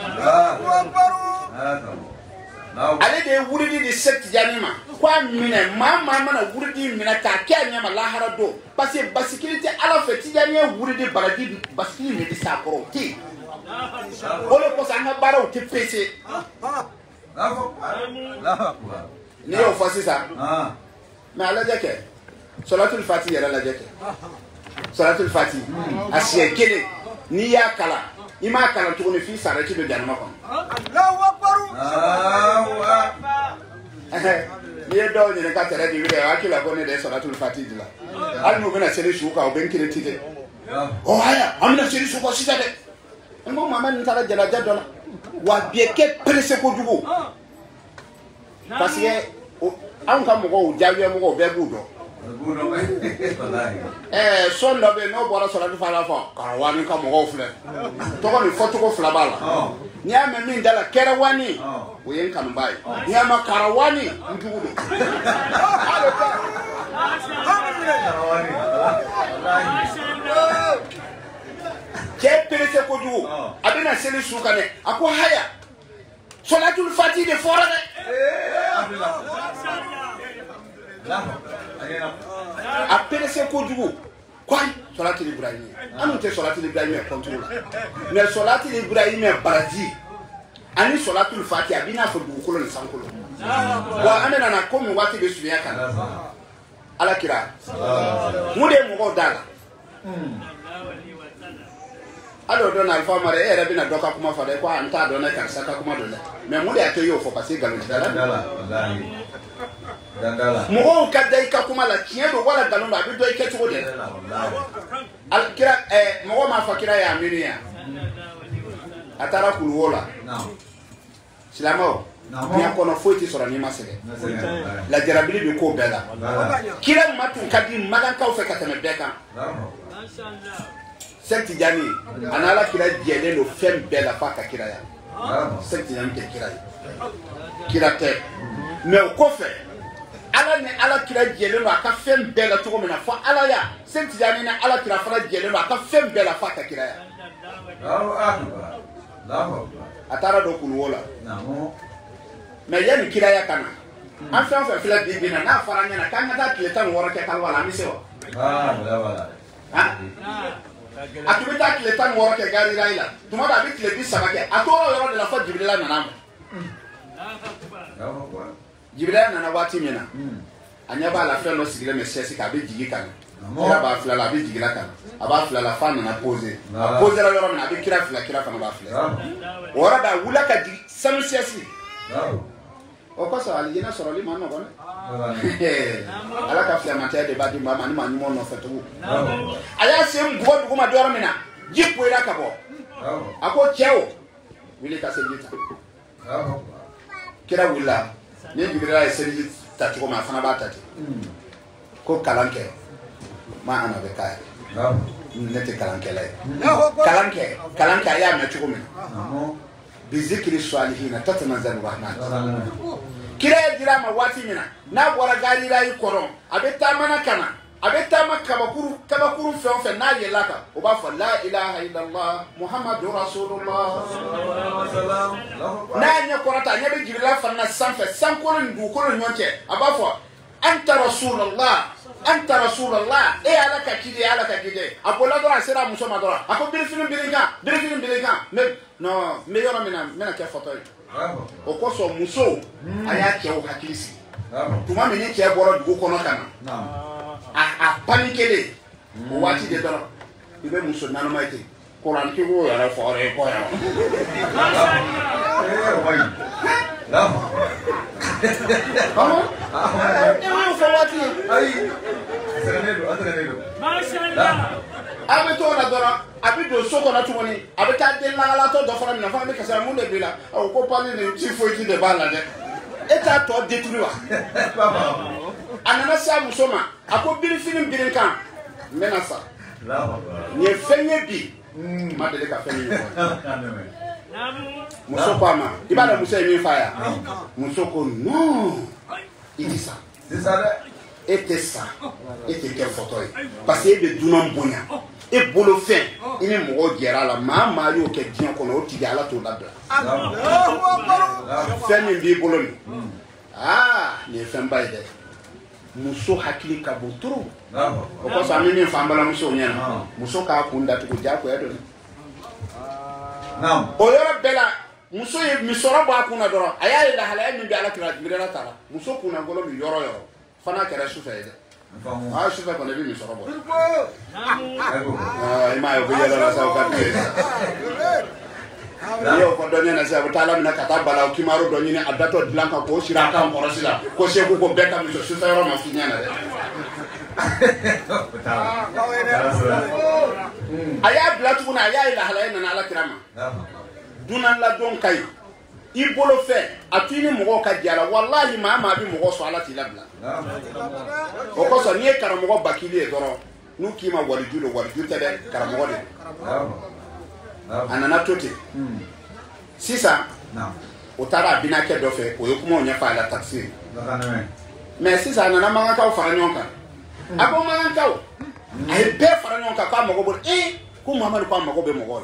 ale de wuridi di set janima kwa mine mama mana wuridi mina ka kenya ma lahara do parce que basikilité ala fe ti janiya wuridi baradi basikili mi di sakoro ti ole ko sanga baraw ti pc ni o fasi sa mais ala jake salatul fati yara la jake salatul fati asiye kele ni ya kala ima kala to ne fi sare ti do janima ko Allahu akbar ni do ni ka tere di video akila ko ne de salatul fati dila al mo bena sele shuka o ben kile tite o haya amina sele shuka sita de mo mama ni tara jala jadola wa bieke presse ko dugo parce que an ka mo ko jawe mo ko be budo son do be no bora salatul fala fo karawani ka mo ko fle to ko ni foto ko fla bala ni ame min dala kerawani o yen kan bai ni ama karawani ndugudo ke presse ko dugo abina sele suka ne ako haya salatul fati de fora de appelle ce kodou quoi salatul ibrahim anu te salatul ibrahim contrôle mais salatul ibrahim baradi ani solatul fatiha bina fo dugukolo ni sankolo wa amena na komi wati be sunya kana ala kira mude mo dala alo don alfa mare era bina doka kuma fa de ko anta don na karsa ka kuma don mais mude ate yo fo passer galon dala wallahi dandala mo ka dai ka kuma la tiendo wala galon ba bi do ke tugo de al kira mo ma fa kira ya aminiya atara kulwola silamo ni akono foti sora ni masele la jarabili bi ko bela kila matu kadi magan ka fe katame beka senti jani anala kila jele no fem bela fa ka kira ya senti jani ke kira te me ko fe ala ne ala kira jele no aka fem bela to ko mena fa ala ya senti jani na ala kira fa jele no aka fem bela fa ka kira ya atara do kulwola mais yani kira ya kana an fa fa fila bi na faranya na kan ta kiletan wora ke kalwala mi sewa wala atubita kiletan wora ke gari raila tuma da bi kilebi sabake atoro yoro de la fa jibrila na nam jibrila na wati mina anya ba la fa no sigile me sesi ka bi jigi kana kira ba fila la bi jigi la kana aba fila la fa na poser poser la yoro na bi kira fila fa na ba fila wora da wula ka jigi sanu sesi o ko so ali jena soro li man no kon ala ka fia mate de badi mama ni man mo no fetu aya sem go du ma doro mina jipo ira ka bo ako cheo wile ka se jita kira wila ni jibira e se jita tati ko ma fana ba tati ko kalanke ma ana be kai nete kalanke la kalanke aya me tuko mina bizikri salihina tatmanzalu rahman kire dira ma wati mina na bora gari rai koron abeta mana kana abeta makabakuru fe na yelaka o ba fa la ilaha illallah muhammadur rasulullah na nya korata nya be jirila fa na sanfe sankolon du ko nyonche aba fa anta rasulullah e ala ka kide apola dora sera muso madora ako birifin bilinga me yoro mena ke foto o ko so muso aya ke o hakilisi tuma meni ke boro dugo kono kana a panikele o wati de dora ibe muso nanu maite Quran ki wo yara fore ko ya abe to na dora abi do soko na tumoni abe ta de la to do fara mi na fa mi kasa mu le bila o ko pali ni ti fo ti de bala de eta to detruwa anana sa musoma ako biri film biri kan menasa ni fenye bi ma de ka fenye musoko ama ibala musa mi fire musoko no itisa ça et quelle photo parce que de dunan bonya et bolo fin il me mo gera la mama yo ke dian kono o tiga la to dabla fami bi bolo ni ni famba ide muso hakili ka boturu o ko sa mi famba la muso nyana muso ka kunda to ja ko edo nam o yoro bela muso ye mi soro ba kuna doro aya ila hala mi bi ala kira mirela tara muso kuna golo mi yoro fana kera sufa ide sufa ko ne bi mi soro bo ima yo biyala la sa ka bi yo ko donye na sa butala mi na kata bala o kimaro donye ni adato blanca ko sira ka on sila ko sheku ko beka mi so sufa yoro ma finyana de aya blatu na aya ila hala na ala kirama dunan la don kai ibolo fe atini mo ka jara wallahi ma bi mo so ala tilabla o ko so ni karamo bakili e doro nu kima walijulo tebe karamo de anana toti sisa o tara binake do fe o yokuma onya fa la taxi mais sisa anana manga ka fara nyonka abo manga ka ai be fara nyonka ka mo go ko Muhammad ko mo go be mo go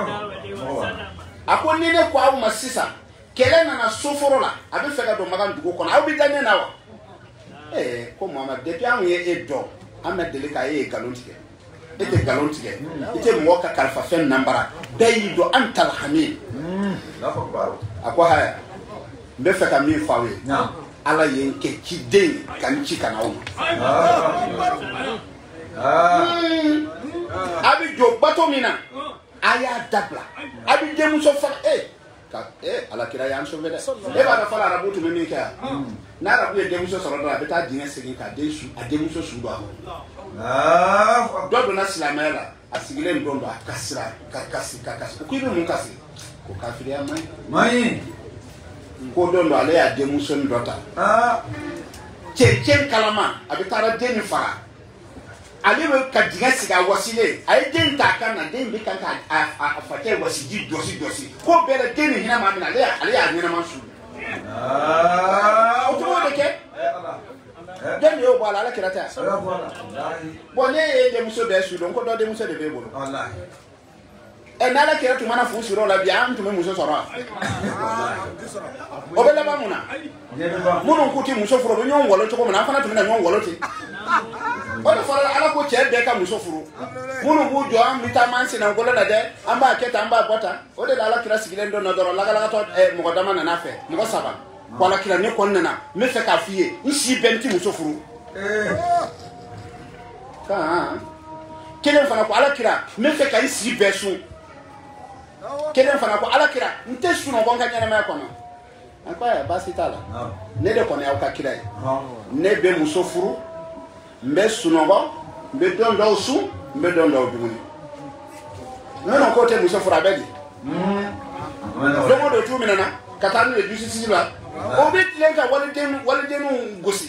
ako ni ne kwa uma sisa kele na soforo la abi fega do magan dugo kono abi dane na wa ko Muhammad depuis an ye edo amed dele ka ye galontige ete galontige ete mo ka kalfa fen nambara dayido antal hamid Ako haya mbe fe ka mi fawe ala yen ke ci den kan ci kana o abi jo bato mina aya dabla abi demu so fa ala kira yan so vede e ba da fala rabutu me ka na rabu e demu so so da beta dinga segi ka desu ademu so su do do na silamela asigile ndondo akasira kakasi ko ibe mun kasi ko kafiri ya mai ko dondo ale ya demu so ndota chechen kalama abitara deni fara ale be ka dinga siga wasile ay den ta kan na den be kan ka afate wasiji dosi ko bele deni hina ma mina ale ya nyina mansu o to de ke den yo bala ala kirata bonne e demu so de su don ko do demu so de be bolo wallahi e na la kiratu mana fu suro la biam to me muso soro o be la ba muna munu kuti muso furo be nyon wolo to ko na fana to me na nyon wolo ti o de fara ala ko che de ka muso furo munu bu jo am bita mansi na ngolo na de amba keta amba bota o de la ala kira sigile ndo na doro la to mo godama na nafe mo saba wala kira ne kon na me fe ka fiye nsi benti muso furo ka kelen fana ko ala kira me fe ka nsi besu kelen fana ko ala kira nte suno gonga nyana ma kono akwa basi tala ne de kono ya ka kira ne be muso furu mbe suno go mbe dondo su mbe dondo dumuni non ko te muso furu abedi domo do tu minana katanu le dusi sisiba o be tilenga wala denu gosi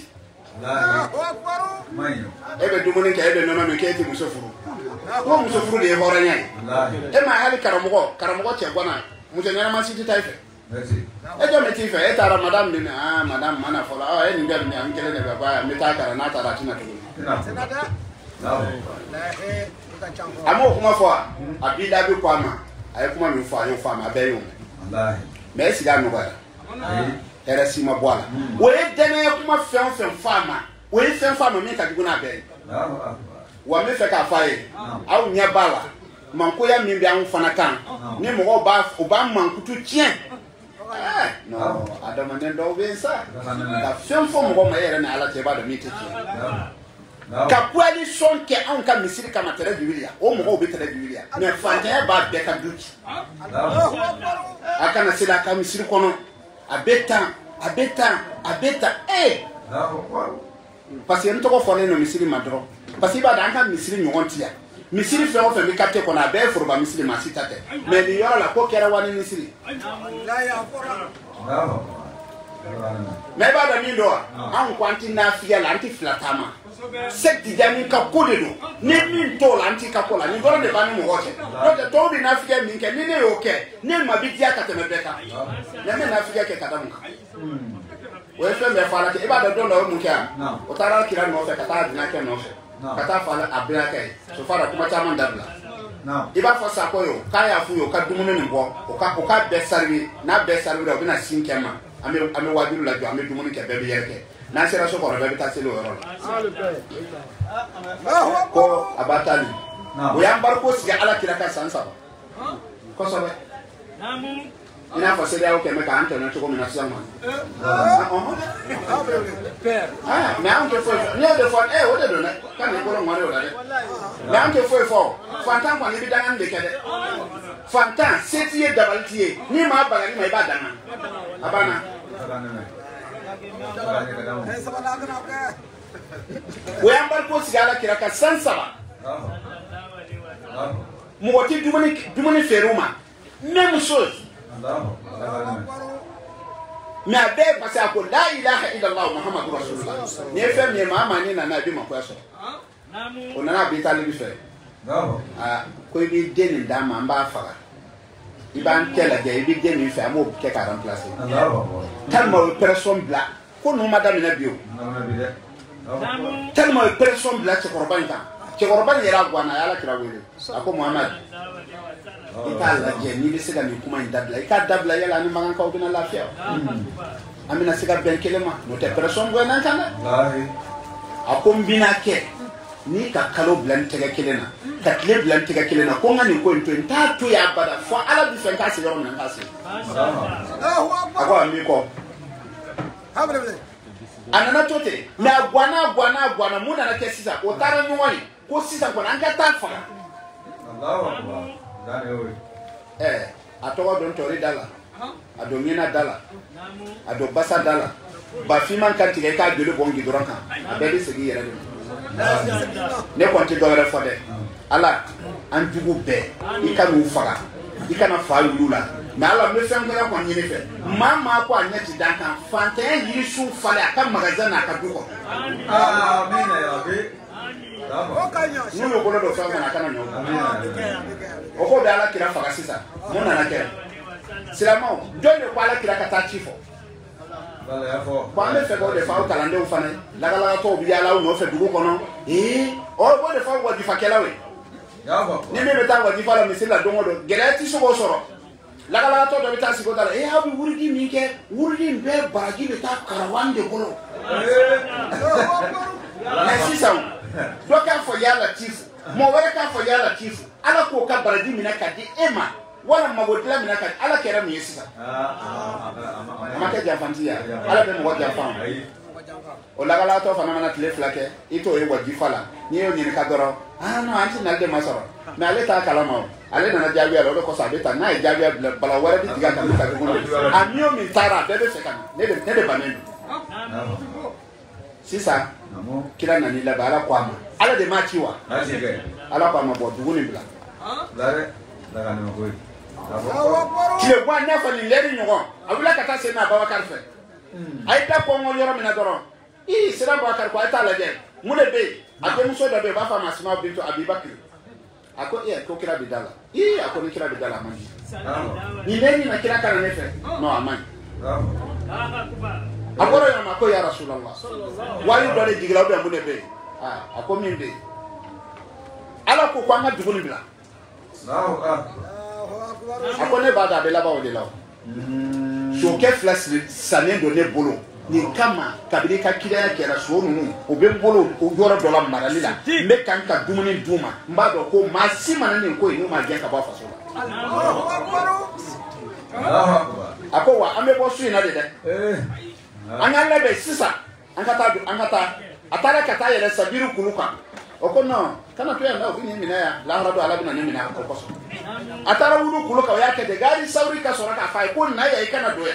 ebe dumuni ke ebe nono me ke ti muso furu ko muso furu de hora nyai e ma hali karamugo che gwana muso nyana ma siti taife e jo meti fe e tara madam ni madam mana fola e ni ngel ni ankele ne baba meta kara na tara tina tu amo kuma fo abida bi kwama ay kuma mi fo ayo fama be yo wallahi me siga no ba era sima boala we dene kuma fen fama we fen fama mi ka diguna be wa me fe ka fae aw nya bala manko ya mi bi an fana kan ni mo ba manko tu tien no adama nen do be sa ka fen fo mo ma yere na ala te ba do mi te ka kwali son ke an ka misiri kama tere bibilia o mo be tere bibilia me fanta ba be ka duki aka na sila ka misiri kono abeta parce que ntoko fone no misiri madro parce que ba dan ka misiri nyontia misiri fe o fe mi kapte kona be furba misiri masitate mais li yora la ko kera wani misiri mais ba da mi do an kwanti na fiya la anti flatama sek di jami ka kodedo ne min to la anti ka kola ni goro de ba ni mo hoche do de to bi na fiya min ke ni ne oke ne ma bi dia ka te me beka ne me na fiya ke kadamu we fe me fala ke iba da do na mu kya o tara kira no fe kata dina ke no fe kata fala abira ke so fara kuma chama ndabla iba fo sa ko yo kaya fu yo ka dumunu ni bo o ka be sarwi na be sarwi do bina sinkema ame wajiru la jo ame dumunu ke be yerke na sera so ko be ta selo ro ko abatali o yambar ko siga ala kira ka sansa ko so be ina fa sera o ke me ka anto na to ko mina sama mais anke foi ne de fo o de do na kan ni ko ro ngore o da de mais anke foi fo fantan kwa ni bi dangan de kede fantan setie dabaltie ni ma bala ni ma ba danga abana o yambar ko sigala kira ka sansaba mo wati dumani feruma même chose mais abe parce que la ilaha illallah muhammadur rasulullah ni fe mi mama ni na bi makwaso onana bi tali bi fe ko bi deni dama mba fara iban kela de bi deni fe amo ke ka remplacer tellement personne bla ko no madame na bio tellement personne bla ci korban yera gwana yala kira wele ako muhammad ikala je ni be sega ni kuma indabla ikadabla yala ni magan ka obina lafiya amina sega ben kelema no te person gwana kana wallahi ako mbina ke ni ka kalo blan tega kelena ka kle blan tega kelena ko ngani ko into ta to ya bada fo ala bi fen ka se yoro nan ka se akwa mi ko anana tote na gwana muna na ke sisa o tara nyoi ko sisa ko nan ka ta fa Allahu akbar dane o atowa don tori dala ado mina dala ado basa dala ba fi man kan tige ka gele bongi doranka abeli segi yere ne konti dogere fode ala an jugu be ikanu faga ikana fa lula na ala me fen ko ko nyini fe mama ko anyati dankan fante yiri su fale aka magazana aka duko amen ya be Nuno kono do fanga na kana nyoka oko dala kira faga sisa mona na kera silama jonne ko ala kira kata chifo kwa me fe ko de fa o kalande o fane la to bi ala o no fe dugo kono o bo de fa o di fakela we ni me beta o di fa la misila dongo do gelati so go soro la to do beta sigo dala habu wurdi mi ke wurdi be bagi beta karawande kono merci ça doka fo yala chief mo wala ka fo yala chief ala ko ka baradi mina ka di ema wala mabotla mina ka ala kera mi yesisa amaka jafantia ala be mo jafan o la to fa na tele flake ito e wadi fala ni yo ni ka doro no anti na de masoro me ale ta kala ma ale na jabi ala ko sa beta na jabi bala wara di diga ka ko amio mi tara bebe sekana ne de banen sisa kila nani la bala kwama ala de machiwa ala kwama bo duguni bla lare daga ne ko kile kwa nafa ni leri nyogo abula kata se na Babakar fe ay ta ko ngol yoro mina doro sira Babakar ko ay ta la je mune be ate muso da be ba fa Asma bintu Abibakar ako ko kira bidala ako ni kira bidala man ni leni na kira kana ne fe no amani akoro ya mako ya Rasulullah wali dole jigila be mune be ako minde ala ko kwa nga duguni bla ako ne bada be laba o de lawo so ke flash sanen do ne bolo ni kama kabiri ka kira ya kera so nunu o be bolo o yoro dola marali la me kan ka dumuni duma mbado ko masima na ne ko inu ma gen ka ba faso ako wa ame bo su ina de anga lebe sisa angata atara kata yele sabiru kuluka okono kana to ya na ofini mina ya la rado ala bina mina ko koso atara wulu kuluka ya ke de gari sauri ka sora ka fa ko na ya ikana doya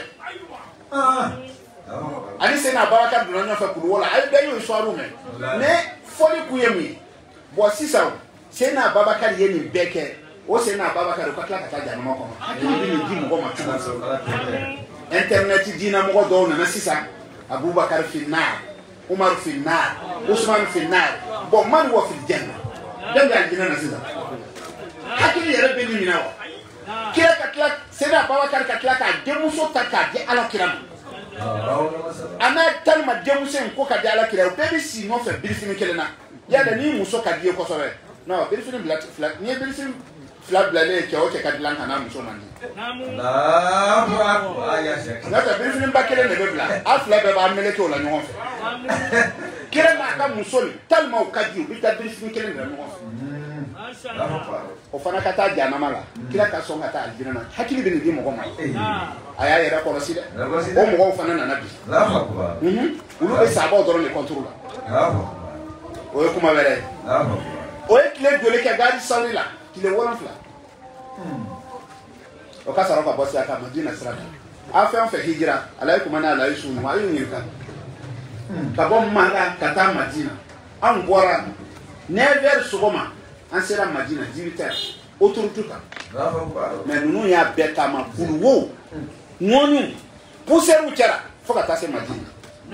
ani se na Babakar do na fa kulu wala ay be yo soaru me ne foli kuyemi bo sisa se na Babakar yeni beke o se na Babakar ko kala kata jana mako ni di mo ma tuba internet dina mo do na sisa Abubakar fi nar Umar fi nar Usman fi nar bo man wa fi janna dem ga dina na sisa hakili yere be ni minawa kira katla seda Babakar katla ka demuso taka di ala kiram ana talma demuso ko ka di ala kiram be si no fe bilifini kelena ya da ni muso ka di ko so be no bilifini black flag ni bilifini flag blale ke o ke ka di lan kana muso mani Allahu akbar ya shek na ta bilifini ba kele ne be bla afla be ba mele ke o la nyon fe kira ma ka muso talma o ka di o bi ta bilifini kele ne nyon fe o fana kata jana mala kila ka songa ta aljina na hakili bin di mo ko ma aya yera ko roside o mo fana na nabi Allahu akbar ulu be sabo doro le contrôle Allahu o kuma were Allahu o e kile dole ke gadi sawri la kile wona fla o ka saro ka bosi aka Madina sirata afa fa hijra alaikum ana la yusu ma yun ka bom manga kata Madina an bora never sugoma an sera Madina 18h autorutuka mais nous ya beta ma kulwo ngonu pousseru chara foka tase Madina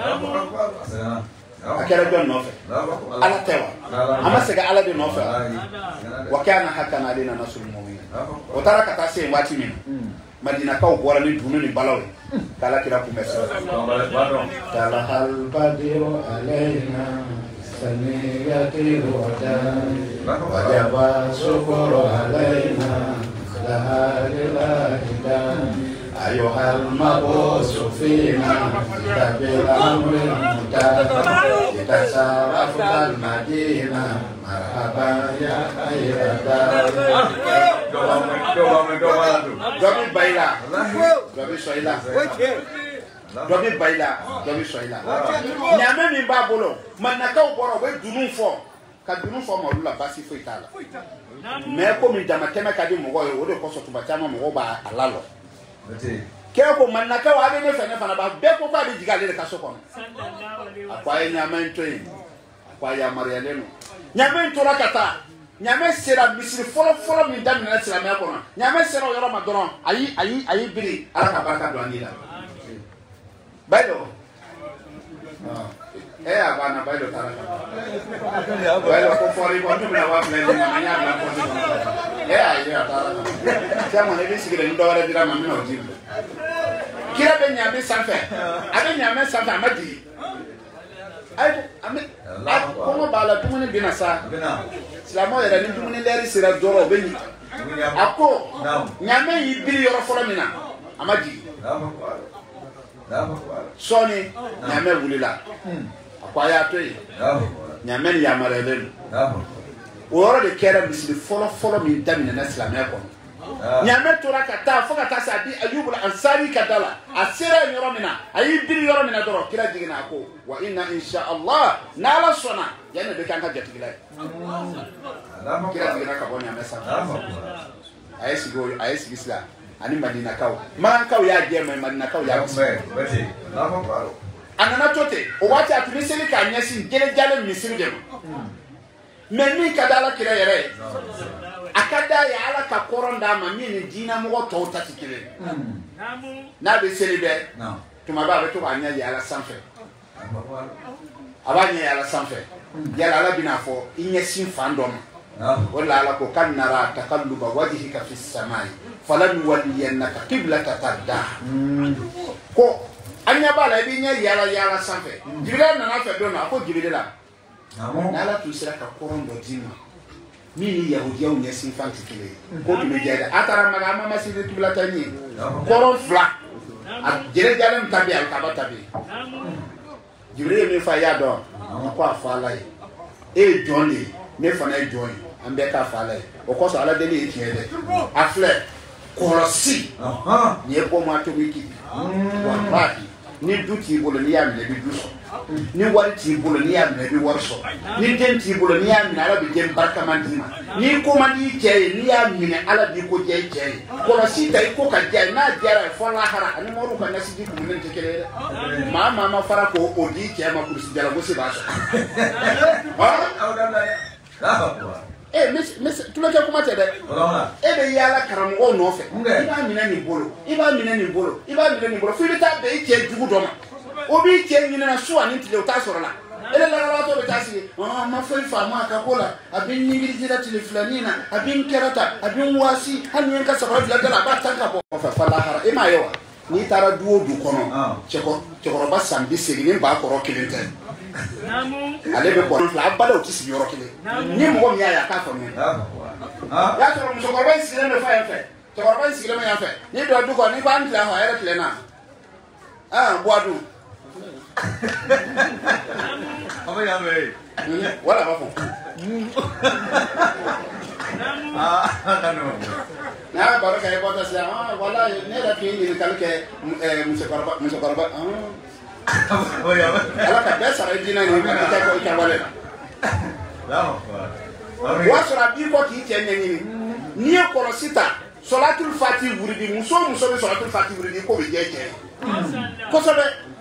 akara don nofe ala tewa ama sega ala de nofe wa kana hakana alina nasul mu'min o taraka tase wati min Madina ka bora ni dunu ni balawe kala kira kumesa kala hal badiru alaina سنيتي الوداع وجب الشكر علينا لها لله أيها المبعوث فينا بالأمر المنتهى لتشرف المدينة مرحبا يا خير دار. Dobi baila, dobi soila, dobi baila, dobi soila. Nyame mi ba bolo, manaka uboro we dunun fo, ka dunun fo mo lula basi fo itala. Me ko mi jama kema ka di mo go o de ko so tuba chama mo go ba alalo. Ke ko manaka wa de ne fa ne fa na ba be ko ba di jigale ka so kono. Akwa nyame ntoyi, akwa ya marialeno. Nyame ntora kata. Nyame sera misiri folo mi damina na sera me akona nyame sera yoro ma doron ayi biri ala ka baraka do anila bailo abana bailo taraka bailo ko fori ko tumna wa fle ni na nya na ko ayi taraka sama ne bi sigire ndo wala dira ma mi no jibu kira be nyame sanfe abe nyame sanfe amadi ay ame ko mo bala tumune binasa Silamo yɛrɛ ni dumuni lɛri sera dɔrɔn o bɛ ɲi a ko ɲaamɛ y'i biri yɔrɔ fɔlɔ min na a ma jigin sɔɔni ɲaamɛ wulila a ko a y'a to yen ɲaamɛ ni yamaruyalen don o yɔrɔ de kɛra misiri fɔlɔ min daminɛna silamɛya kɔnɔ ɲaamɛ tora ka taa fo ka taa se a di Ayubu Ansari ka da la a sera yen yɔrɔ min na a y'i biri yɔrɔ min na dɔrɔn kira jiginna a ko wa inna insha Allah n'Ala sɔnna yanni bɛ k'an ka jatigila ye kira jiginna ka bɔ ɲaamɛ sanfɛ a ye sigi sila ani Madinakaw Makankaw y'a jɛ mɛ Madinakaw y'a gosi a nana to ten o waati a tun bɛ seli k'a ɲɛsin jelejalen misiri de ma mɛ min ka di Ala kira yɛrɛ ye a ka d'a ye Ala ka kɔrɔn d'a ma min ni diinɛmɔgɔ tɔw ta tɛ kelen n'a bɛ seli bɛɛ tuma bɛɛ a bɛ to k'a ɲɛ yaala sanfɛ a b'a ɲɛ yaala sanfɛ yala Ala bɛna fɔ i ɲɛsin fan dɔ ma o de la Ala ko kad nara taqalluba wajhika fi samai falanuwalliyannaka qiblatan tardaha ko an ɲɛ b'a la i b'i ɲɛ yaala sanfɛ Jibril nana fɛ don na a ko Jibril la n'Ala tun sera ka kɔrɔn dɔ d'i ma min ni yahudiyaw ɲɛsin fan tɛ kelen ye ko tun bɛ diya dɛ a taara Maka a ma masiri qiblatan ye kɔrɔn fila a jelejalen ta bɛ yen Alkaba ta bɛ yen Jibril ye min fɔ a y'a dɔn a ko a fɔ Ala ye e ye jɔn de ye ne fana ye jɔn ye an bɛɛ k'a fɔ Ala ye o kɔsɔn Ala deli ye tiɲɛ dɛ a filɛ kɔlɔsi nin ye bɔma tobi ki wallahi ni du t'i bolo n'i y'a minɛ i bɛ du sɔrɔ ni wari t'i bolo n'i y'a minɛ i bɛ wari sɔrɔ ni den t'i bolo n'i y'a minɛ Ala bɛ den barikaman d'i ma n'i ko man di cɛ ye n'i y'a minɛ Ala b'i ko diya i cɛ ye kɔlɔsi ta i ko ka diya ye n'a diyara ye fɔ lahara ani mɔriw ka nasiji kumunen tɛ kelen ye dɛ maa ma fara ko o di cɛ ma kurusi jalagosi b'a sɔrɔ tulokɛ kuma tɛ dɛ e bɛ yaala karamɔgɔw nɔfɛ i b'a minɛ nin bolo i b'a minɛ nin bolo i b'a minɛ nin bolo fo i bɛ taa bɛn i cɛ jugu dɔ ma o b'i cɛ ɲinina su ani tile o t'a sɔrɔ la e de lagarabatɔ bɛ taa sigi ma foyi faamu a ka ko la a bɛ n ɲigirijira tile filanin na a bɛ n kɛra ta a bɛ n waasi hali ni n ka sabara bila da la a b'a tan ka bɔ kɔfɛ fa lahara e m'a ye wa n'i taara du o du kɔnɔ cɛkɔrɔba san 80 ni ba kɔrɔ kelen tɛ ale bɛ bɔ fila a balaw tɛ sigi yɔrɔ kelen ni mɔgɔ min y'a ye a k'a faamuya y'a sɔrɔ musokɔrɔba in sigilen bɛ fa yan fɛ cɛkɔrɔba in sigilen bɛ yan fɛ n'i donna du kɔnɔ n'i ko an tilen hɔ a yɛrɛ tilenna bɔ a dun wala b'a fɔ n'a y'a baro kɛ i bɔtɔ sisan wala ne yɛrɛ tun ye ɲininkali kɛ musokɔrɔba Ala ka bɛɛ sara i diinɛ nin i ka wale la o y'a sɔrɔ a b'i kɔ k'i cɛ ɲɛɲini n'i ye kɔlɔsi ta sɔlatul fati wuridi muso o muso bɛ sɔlatul fati wuridi k'o bɛ diya i cɛ ye kosɛbɛ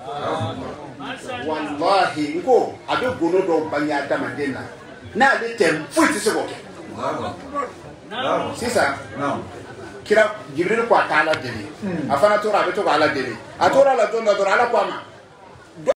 wallahi n ko a bɛ golo dɔw bange adamaden na n'ale tɛ foyi tɛ se k'o kɛ sisan kira Jibril ko a k'Ala deli a fana tora a bɛ to k'Ala deli a tora la don dɔ dɔrɔn Ala ko a ma